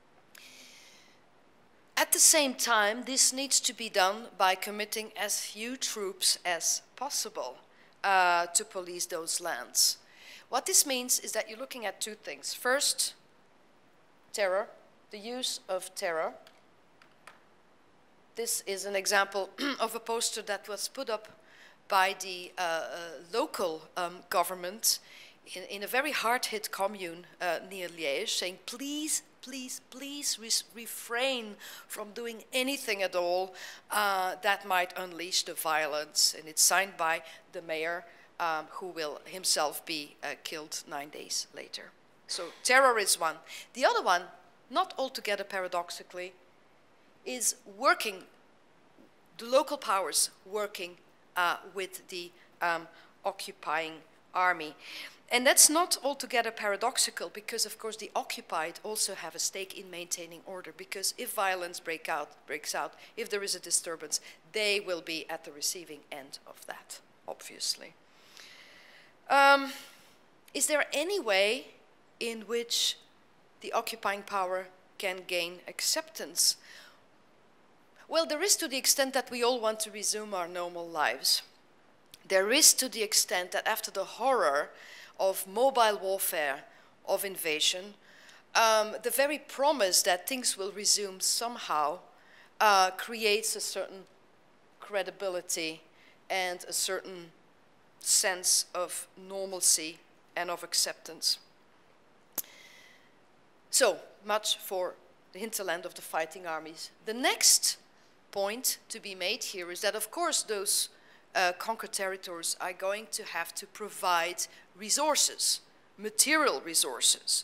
At the same time, this needs to be done by committing as few troops as possible to police those lands. What this means is that you're looking at two things. First, terror, the use of terror. This is an example of a poster that was put up by the local government in a very hard-hit commune near Liège, saying, please, please, please refrain from doing anything at all that might unleash the violence. And it's signed by the mayor, who will himself be killed 9 days later. So terror is one. The other one, not altogether paradoxically, is working, the local powers working with the occupying army. And that's not altogether paradoxical because, of course, the occupied also have a stake in maintaining order, because if violence breaks out, if there is a disturbance, they will be at the receiving end of that, obviously. Is there any way in which the occupying power can gain acceptance? Well, there is, to the extent that we all want to resume our normal lives. There is, to the extent that after the horror of mobile warfare, of invasion, the very promise that things will resume somehow creates a certain credibility and a certain sense of normalcy and of acceptance. So much for the hinterland of the fighting armies. The next point to be made here is that, of course, those conquered territories are going to have to provide resources, material resources.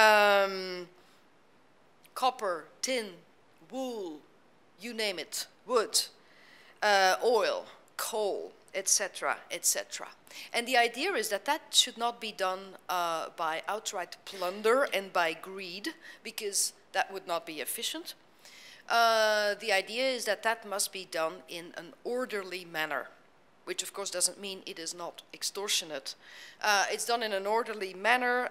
Copper, tin, wool, you name it, wood, oil, coal, etc., etc. And the idea is that that should not be done by outright plunder and by greed, because that would not be efficient. The idea is that that must be done in an orderly manner, which of course doesn't mean it is not extortionate. It's done in an orderly manner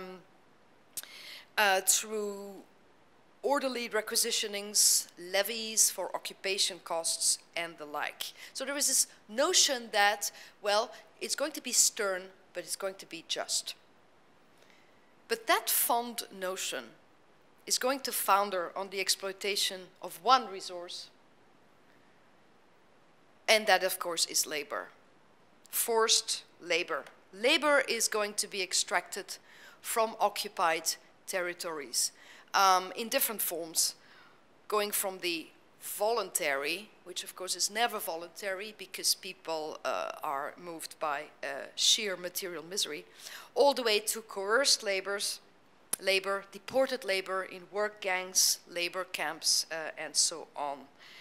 through orderly requisitionings, levies for occupation costs, and the like. So there is this notion that, well, it's going to be stern, but it's going to be just. But that fond notion is going to founder on the exploitation of one resource, and that, of course, is labor. Forced labor. Labor is going to be extracted from occupied territories in different forms, going from the voluntary, which of course is never voluntary because people are moved by sheer material misery, all the way to coerced labor, deported labor in work gangs, labor camps, and so on.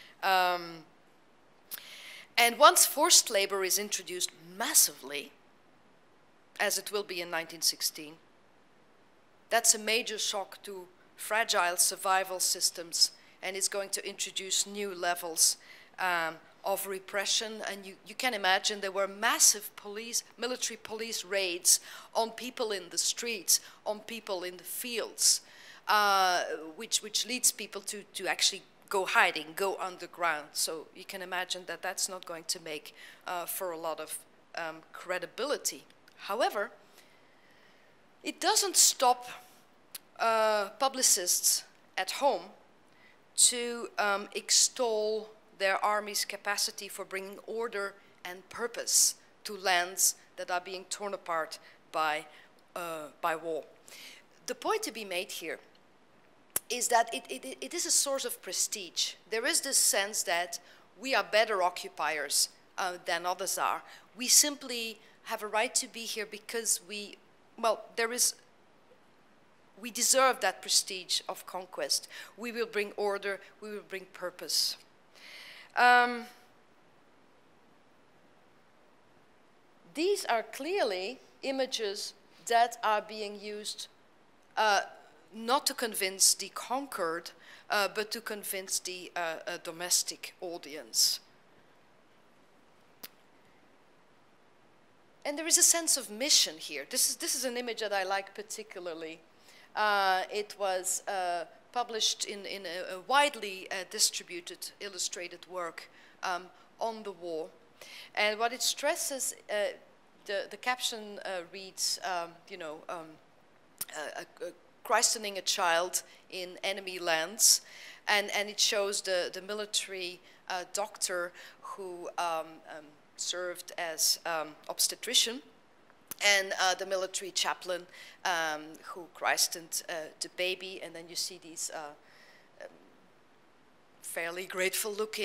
And once forced labor is introduced massively, as it will be in 1916, that's a major shock to fragile survival systems, and it's going to introduce new levels of repression. And you can imagine there were massive military police raids on people in the streets, on people in the fields, which leads people to actually go hiding, go underground. So you can imagine that that's not going to make for a lot of credibility. However, it doesn't stop publicists at home to extol their army's capacity for bringing order and purpose to lands that are being torn apart by war. The point to be made here is that it is a source of prestige. There is this sense that we are better occupiers than others are. We simply have a right to be here because we deserve that prestige of conquest. We will bring order, we will bring purpose. These are clearly images that are being used not to convince the conquered, but to convince the domestic audience. And there is a sense of mission here. This is an image that I like particularly. It was published in a widely distributed illustrated work on the war. And what it stresses, the caption reads, christening a child in enemy lands. And it shows the military doctor who served as obstetrician, and the military chaplain who christened the baby. And then you see these fairly grateful-looking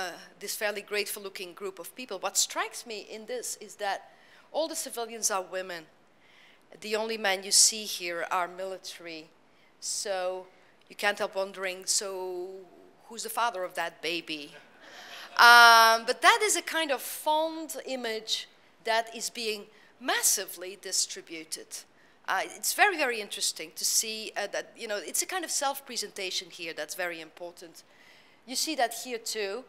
group of people. What strikes me in this is that all the civilians are women. The only men you see here are military. So you can't help wondering, so who's the father of that baby? But that is a kind of fond image that is being massively distributed. It's very, very interesting to see that, it's a kind of self-presentation here that's very important. You see that here too.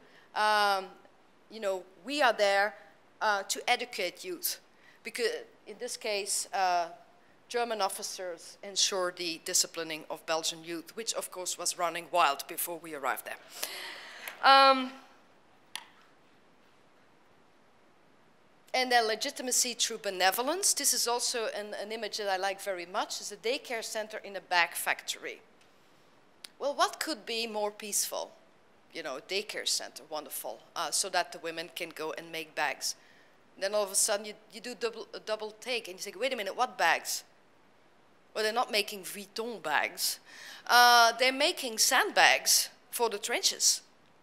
We are there to educate youth, because in this case, German officers ensure the disciplining of Belgian youth, which of course was running wild before we arrived there. And their legitimacy through benevolence. This is also an image that I like very much. It's a daycare center in a bag factory. Well, what could be more peaceful? You know, a daycare center, wonderful, so that the women can go and make bags. Then all of a sudden you do a double take and you say, wait a minute, what bags? Well, they're not making Vuitton bags. They're making sandbags for the trenches.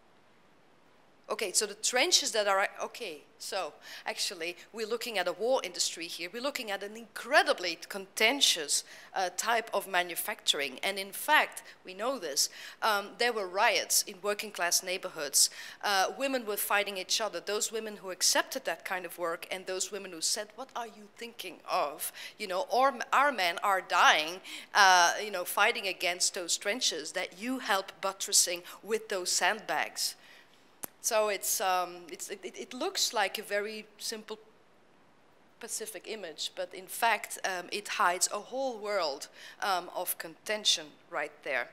Okay, so the trenches that are, okay, so actually we're looking at a war industry here. We're looking at an incredibly contentious type of manufacturing. And in fact, we know this, there were riots in working class neighborhoods. Women were fighting each other, those women who accepted that kind of work and those women who said, what are you thinking of? You know, our men are dying, you know, fighting against those trenches that you help buttressing with those sandbags. So it looks like a very simple Pacific image, but in fact it hides a whole world of contention right there.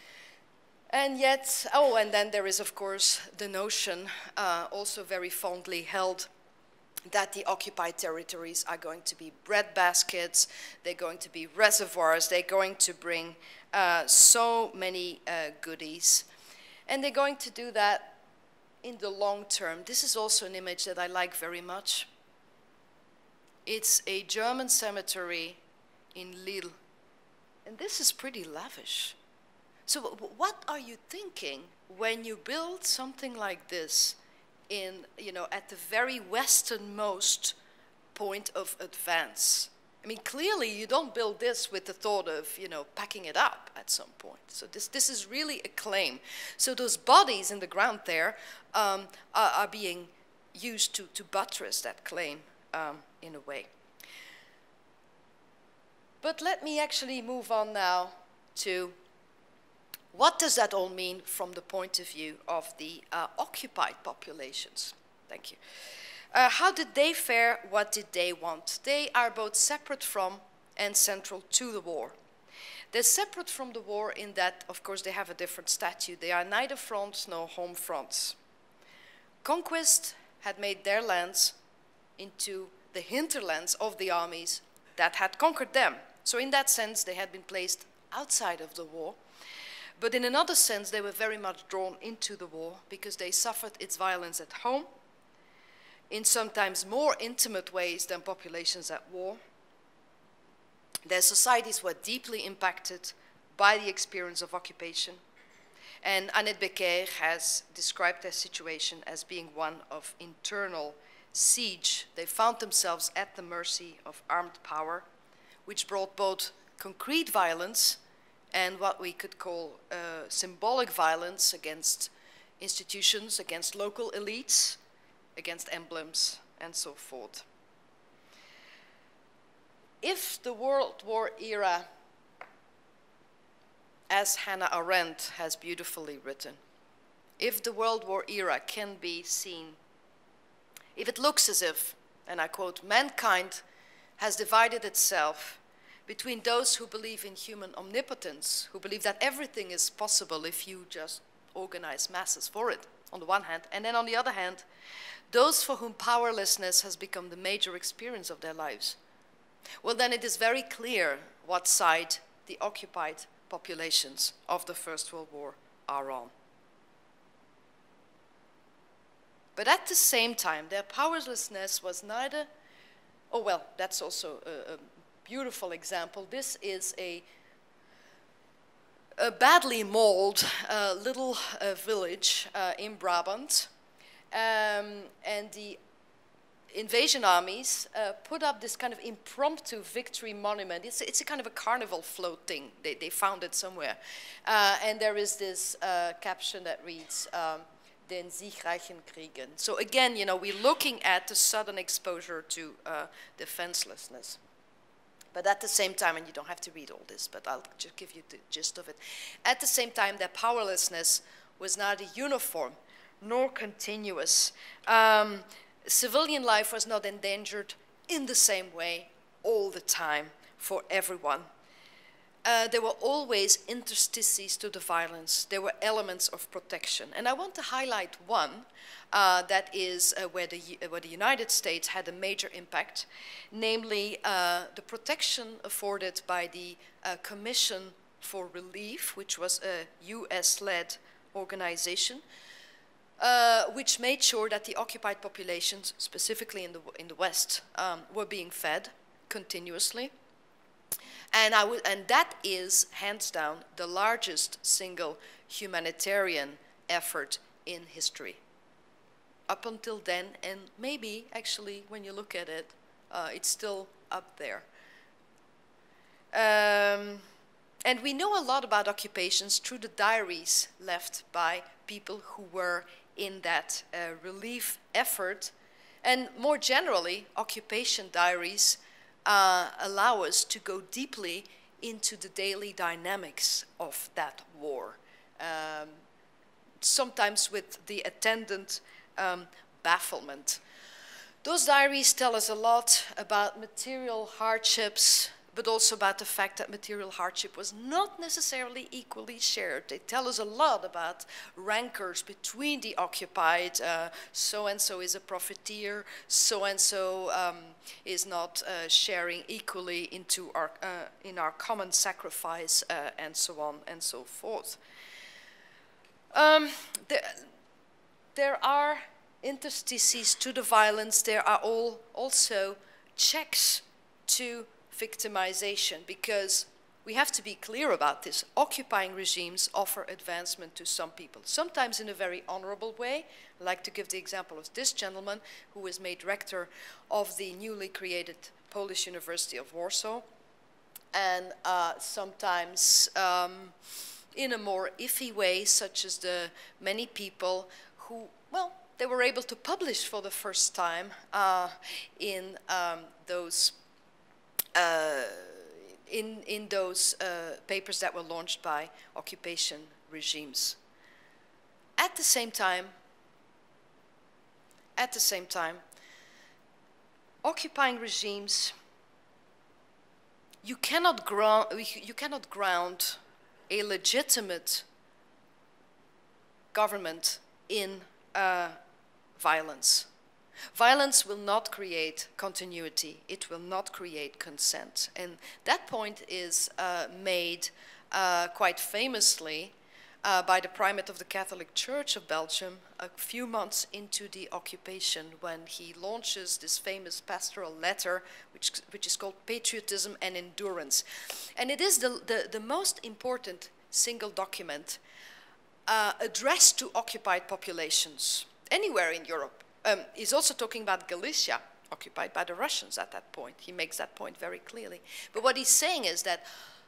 And yet, oh, and then there is of course the notion, also very fondly held, that the occupied territories are going to be breadbaskets, they're going to be reservoirs, they're going to bring so many goodies. And they're going to do that in the long term. This is also an image that I like very much. It's a German cemetery in Lille. And this is pretty lavish. So what are you thinking when you build something like this in, you know, at the very westernmost point of advance? I mean, clearly you don't build this with the thought of, you know, packing it up at some point. So this is really a claim. So those bodies in the ground there are being used to buttress that claim in a way. But let me actually move on now to what does that all mean from the point of view of the occupied populations? Thank you. How did they fare? What did they want? They are both separate from and central to the war. They're separate from the war in that, of course, they have a different statute. They are neither fronts nor home fronts. Conquest had made their lands into the hinterlands of the armies that had conquered them. So in that sense, they had been placed outside of the war. But in another sense, they were very much drawn into the war because they suffered its violence at home, in sometimes more intimate ways than populations at war. Their societies were deeply impacted by the experience of occupation. And Annette Becker has described their situation as being one of internal siege. They found themselves at the mercy of armed power, which brought both concrete violence and what we could call symbolic violence against institutions, against local elites, against emblems, and so forth. If the World War era, as Hannah Arendt has beautifully written, if the World War era can be seen, if it looks as if, and I quote, mankind has divided itself between those who believe in human omnipotence, who believe that everything is possible if you just organize masses for it, on the one hand, and then on the other hand, those for whom powerlessness has become the major experience of their lives, well, then it is very clear what side the occupied populations of the First World War are on. But at the same time, their powerlessness was neither, oh well, that's also a beautiful example. This is a badly mauled little village in Brabant, and the invasion armies put up this kind of impromptu victory monument. It's a kind of a carnival float thing. They found it somewhere. And there is this caption that reads, Den siegreichen Kriegen. So again, you know, we're looking at the sudden exposure to defenselessness. But at the same time, and you don't have to read all this, but I'll just give you the gist of it. At the same time, their powerlessness was neither uniform nor continuous. Civilian life was not endangered in the same way all the time for everyone. there were always interstices to the violence. There were elements of protection. And I want to highlight one that is where the United States had a major impact, namely the protection afforded by the Commission for Relief, which was a US-led organization, which made sure that the occupied populations, specifically in the West, were being fed continuously. And that is, hands down, the largest single humanitarian effort in history. Up until then, and maybe actually when you look at it, it's still up there. And we know a lot about occupations through the diaries left by people who were in that relief effort. And more generally, occupation diaries allow us to go deeply into the daily dynamics of that war, sometimes with the attendant bafflement. Those diaries tell us a lot about material hardships, but also about the fact that material hardship was not necessarily equally shared. They tell us a lot about rancors between the occupied. So-and-so is a profiteer, so-and-so is not sharing equally into in our common sacrifice, and so on and so forth. There are interstices to the violence. There are also checks to victimization, because we have to be clear about this. Occupying regimes offer advancement to some people, sometimes in a very honorable way. I'd like to give the example of this gentleman who was made rector of the newly created Polish University of Warsaw, and sometimes in a more iffy way, such as the many people who, well, they were able to publish for the first time in those papers that were launched by occupation regimes. At the same time, occupying regimes, you cannot ground a legitimate government in violence. Violence will not create continuity. It will not create consent. And that point is made quite famously by the primate of the Catholic Church of Belgium a few months into the occupation, when he launches this famous pastoral letter, which is called Patriotism and Endurance. And it is the most important single document addressed to occupied populations anywhere in Europe. He's also talking about Galicia, occupied by the Russians at that point. He makes that point very clearly. But what he's saying is that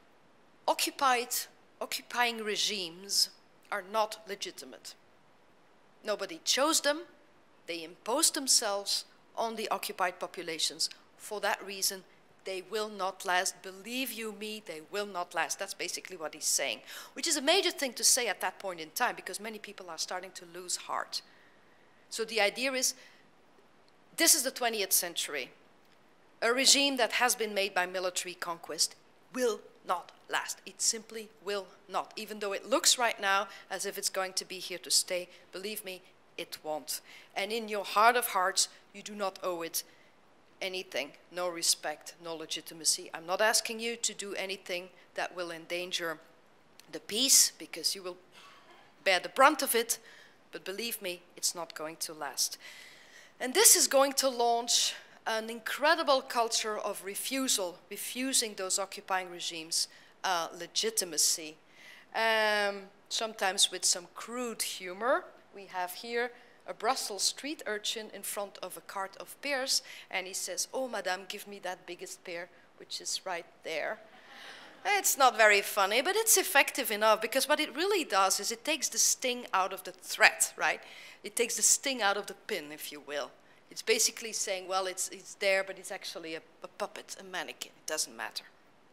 occupying regimes are not legitimate. Nobody chose them. They imposed themselves on the occupied populations. For that reason, they will not last. Believe you me, they will not last. That's basically what he's saying, which is a major thing to say at that point in time, because many people are starting to lose heart. So the idea is, this is the 20th century. A regime that has been made by military conquest will not last. It simply will not. Even though it looks right now as if it's going to be here to stay, believe me, it won't. And in your heart of hearts, you do not owe it anything, no respect, no legitimacy. I'm not asking you to do anything that will endanger the peace, because you will bear the brunt of it. But believe me, it's not going to last. And this is going to launch an incredible culture of refusal, refusing those occupying regimes legitimacy, sometimes with some crude humor. We have here a Brussels street urchin in front of a cart of pears, and he says, "Oh, madame, give me that biggest pear," which is right there. It's not very funny, but it's effective enough, because what it really does is it takes the sting out of the threat, right? It takes the sting out of the pin, if you will. It's basically saying, well, it's there, but it's actually a puppet, a mannequin. It doesn't matter.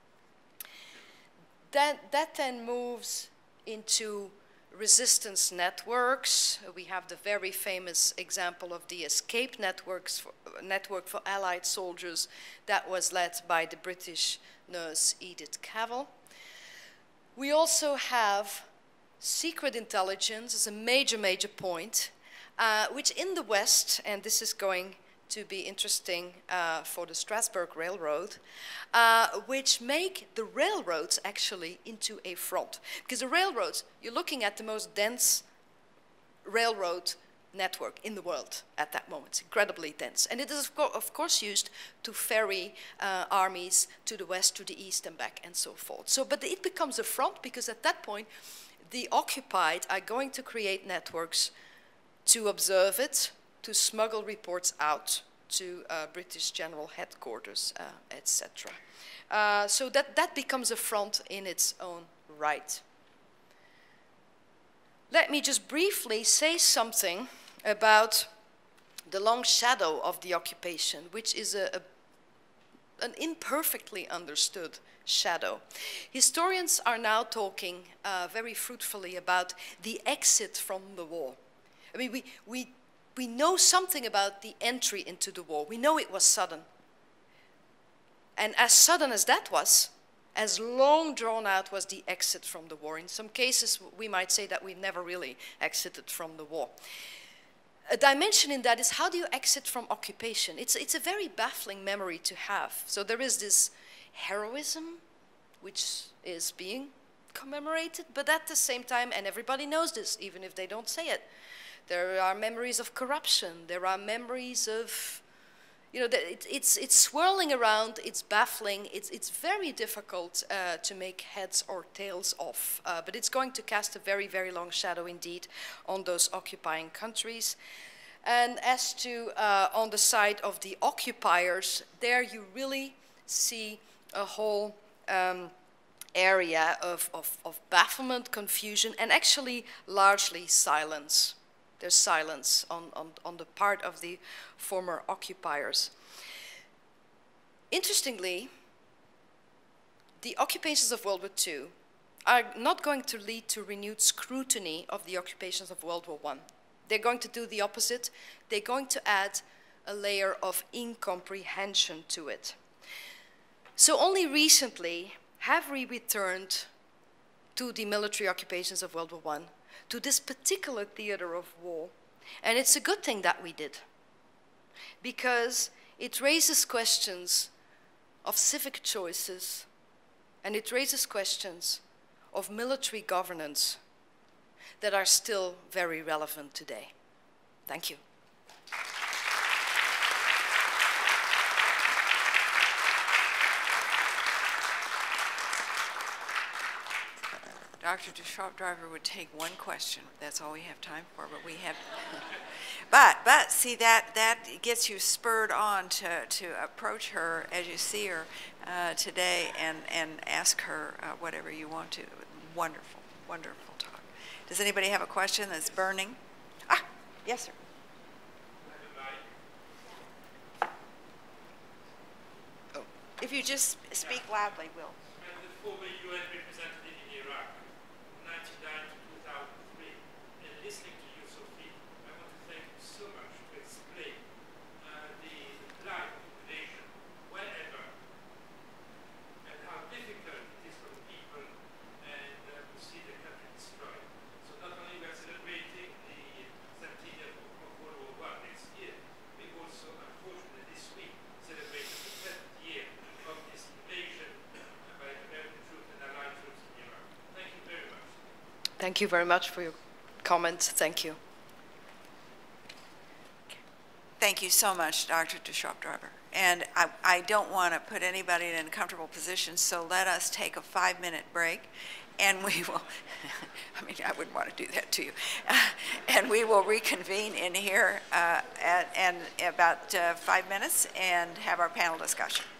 That then moves into resistance networks. We have the very famous example of the escape network for Allied soldiers that was led by the British nurse Edith Cavell. We also have secret intelligence as a major, major point, which in the West, and this is going to be interesting for the Strasbourg Railroad, which make the railroads actually into a front. Because the railroads, you're looking at the most dense railroad network in the world at that moment. It's incredibly dense. And it is, of course, used to ferry armies to the west, to the east, and back, and so forth. So, but it becomes a front because at that point, the occupied are going to create networks to observe it, to smuggle reports out to British General Headquarters, etc. So that becomes a front in its own right. Let me just briefly say something about the long shadow of the occupation, which is an imperfectly understood shadow. Historians are now talking very fruitfully about the exit from the war. I mean, we know something about the entry into the war. We know it was sudden. And as sudden as that was, as long drawn out was the exit from the war. In some cases, we might say that we've never really exited from the war. A dimension in that is how do you exit from occupation? It's a very baffling memory to have. So there is this heroism, which is being commemorated, but at the same time, and everybody knows this, even if they don't say it, there are memories of corruption, there are memories of, you know, it's swirling around, it's baffling, it's very difficult to make heads or tails of, but it's going to cast a very, very long shadow indeed on those occupying countries. And as to on the side of the occupiers, there you really see a whole area of bafflement, confusion, and actually largely silence. There's silence on the part of the former occupiers. Interestingly, the occupations of World War II are not going to lead to renewed scrutiny of the occupations of World War I. They're going to do the opposite. They're going to add a layer of incomprehension to it. So only recently have we returned to the military occupations of World War I, to this particular theater of war. And it's a good thing that we did, because it raises questions of civic choices, and it raises questions of military governance that are still very relevant today. Thank you. Dr. De Schaepdrijver would take one question. That's all we have time for, but we have. but see, that gets you spurred on to approach her as you see her today and ask her whatever you want to. Wonderful, wonderful talk. Does anybody have a question that's burning? Ah, yes, sir. Oh, if you just speak loudly, Will. Listening to you, Sophie, I want to thank you so much to explain the life of the nation wherever and how difficult it is for the people and to see the country destroyed. So not only we are celebrating the Centennial of World War I next year, we also, unfortunately, this week celebrate the 10th year of this invasion by American troops and Allied troops in Iraq. Thank you very much. Thank you very much for your comment. Thank you. Thank you so much, Dr. De Schaepdrijver. And I don't want to put anybody in an uncomfortable position, so let us take a 5-minute break, and we will, I mean, I wouldn't want to do that to you, and we will reconvene in here in about 5 minutes and have our panel discussion.